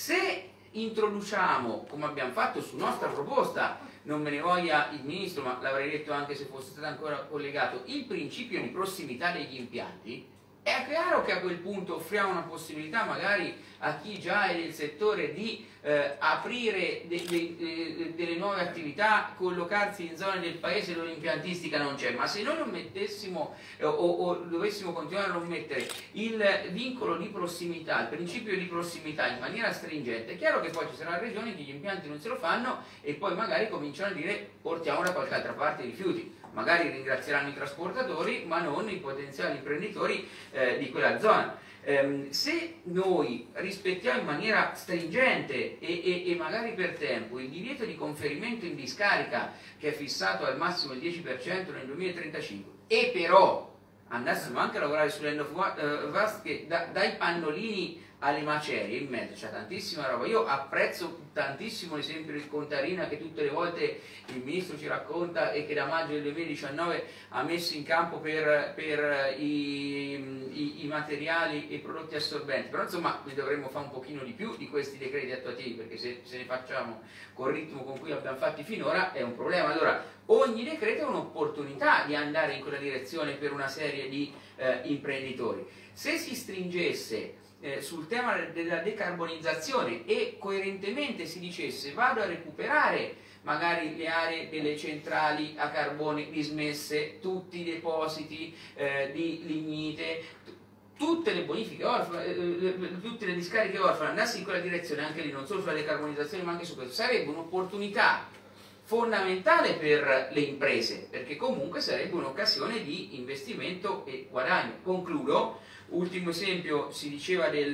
Se introduciamo, come abbiamo fatto su nostra proposta, non me ne voglia il Ministro, ma l'avrei detto anche se fosse stato ancora collegato, il principio di prossimità degli impianti, è chiaro che a quel punto offriamo una possibilità magari a chi già è nel settore di eh, aprire de, de, de, delle nuove attività, collocarsi in zone del paese dove l'impiantistica non c'è, ma se noi non mettessimo eh, o, o dovessimo continuare a non mettere il vincolo di prossimità, il principio di prossimità in maniera stringente, è chiaro che poi ci saranno regioni che gli impianti non se lo fanno e poi magari cominciano a dire portiamo da qualche altra parte i rifiuti. Magari ringrazieranno i trasportatori ma non i potenziali imprenditori eh, di quella zona. Ehm, se noi rispettiamo in maniera stringente e, e, e magari per tempo il divieto di conferimento in discarica che è fissato al massimo il dieci per cento nel duemilatrentacinque e però andassimo anche a lavorare sull'end of waste che da, dai pannolini alle macerie in mezzo c'è tantissima roba. Io apprezzo tantissimo l'esempio del Contarina che tutte le volte il Ministro ci racconta e che da maggio del duemiladiciannove ha messo in campo per, per i, i, i materiali e i prodotti assorbenti, però insomma ne dovremmo fare un pochino di più di questi decreti attuativi, perché se, se ne facciamo col ritmo con cui abbiamo fatti finora è un problema. Allora ogni decreto è un'opportunità di andare in quella direzione per una serie di eh, imprenditori. Se si stringesse Eh, sul tema della decarbonizzazione e coerentemente si dicesse vado a recuperare magari le aree delle centrali a carbone dismesse, tutti i depositi eh, di lignite, tutte le bonifiche orfane, eh, tutte le discariche orfane, andassi in quella direzione anche lì, non solo sulla decarbonizzazione ma anche su questo, sarebbe un'opportunità fondamentale per le imprese, perché comunque sarebbe un'occasione di investimento e guadagno. Concludo. Ultimo esempio, si diceva del,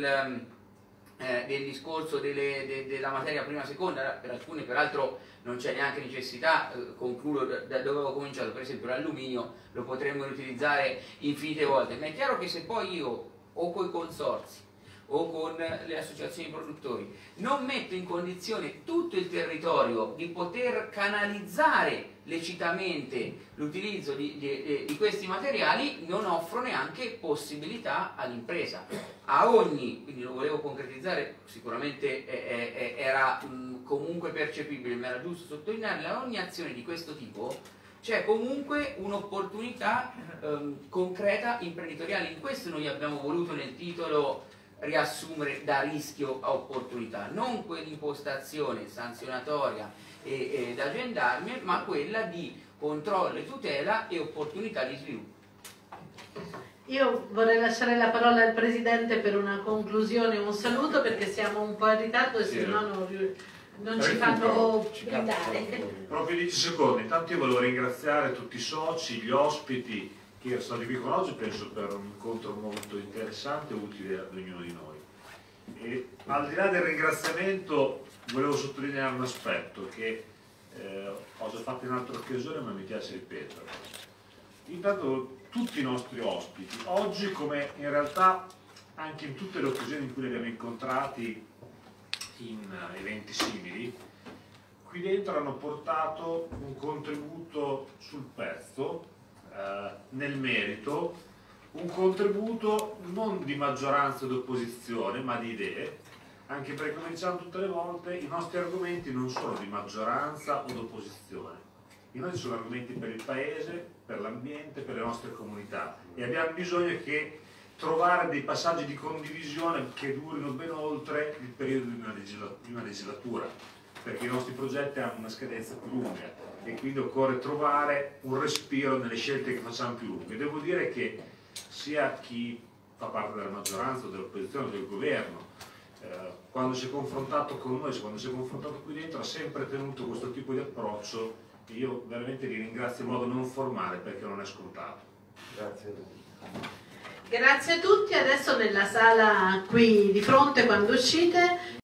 eh, del discorso delle, de, della materia prima seconda, per alcune peraltro non c'è neanche necessità, eh, concludo da, da dove avevo cominciato, per esempio l'alluminio lo potremmo riutilizzare infinite volte, ma è chiaro che se poi io o coi consorzi o con le associazioni produttori non metto in condizione tutto il territorio di poter canalizzare lecitamente l'utilizzo di, di, di questi materiali, non offro neanche possibilità all'impresa. A ogni, quindi lo volevo concretizzare, sicuramente è, è, era mh, comunque percepibile, ma era giusto sottolinearle, a ogni azione di questo tipo c'è comunque un'opportunità ehm, concreta imprenditoriale. In questo noi abbiamo voluto nel titolo riassumere da rischio a opportunità, non quell'impostazione sanzionatoria e, e da gendarme, ma quella di controllo e tutela e opportunità di sviluppo. Io vorrei lasciare la parola al Presidente per una conclusione, un saluto, perché siamo un po' in ritardo e sì, se no non, non ci fanno brindare. Proprio dieci secondi, intanto io volevo ringraziare tutti i soci, gli ospiti che sono stati qui con oggi, penso per un incontro molto interessante e utile ad ognuno di noi. E al di là del ringraziamento volevo sottolineare un aspetto che eh, ho già fatto in altre occasioni ma mi piace ripetere. Intanto tutti i nostri ospiti, oggi come in realtà anche in tutte le occasioni in cui li abbiamo incontrati in eventi simili, qui dentro hanno portato un contributo sul pezzo, eh, nel merito, un contributo non di maggioranza o di opposizione ma di idee, anche perché come diciamo tutte le volte i nostri argomenti non sono di maggioranza o di opposizione, i nostri sono argomenti per il paese, per l'ambiente, per le nostre comunità e abbiamo bisogno che trovare dei passaggi di condivisione che durino ben oltre il periodo di una, legisla di una legislatura, perché i nostri progetti hanno una scadenza più lunga e quindi occorre trovare un respiro nelle scelte che facciamo più lunghe. Devo dire che sia chi fa parte della maggioranza o dell'opposizione o del governo, eh, quando si è confrontato con noi, quando si è confrontato qui dentro, ha sempre tenuto questo tipo di approccio e io veramente li ringrazio in modo non formale perché non è scontato. Grazie a tutti. Grazie a tutti, adesso nella sala qui di fronte quando uscite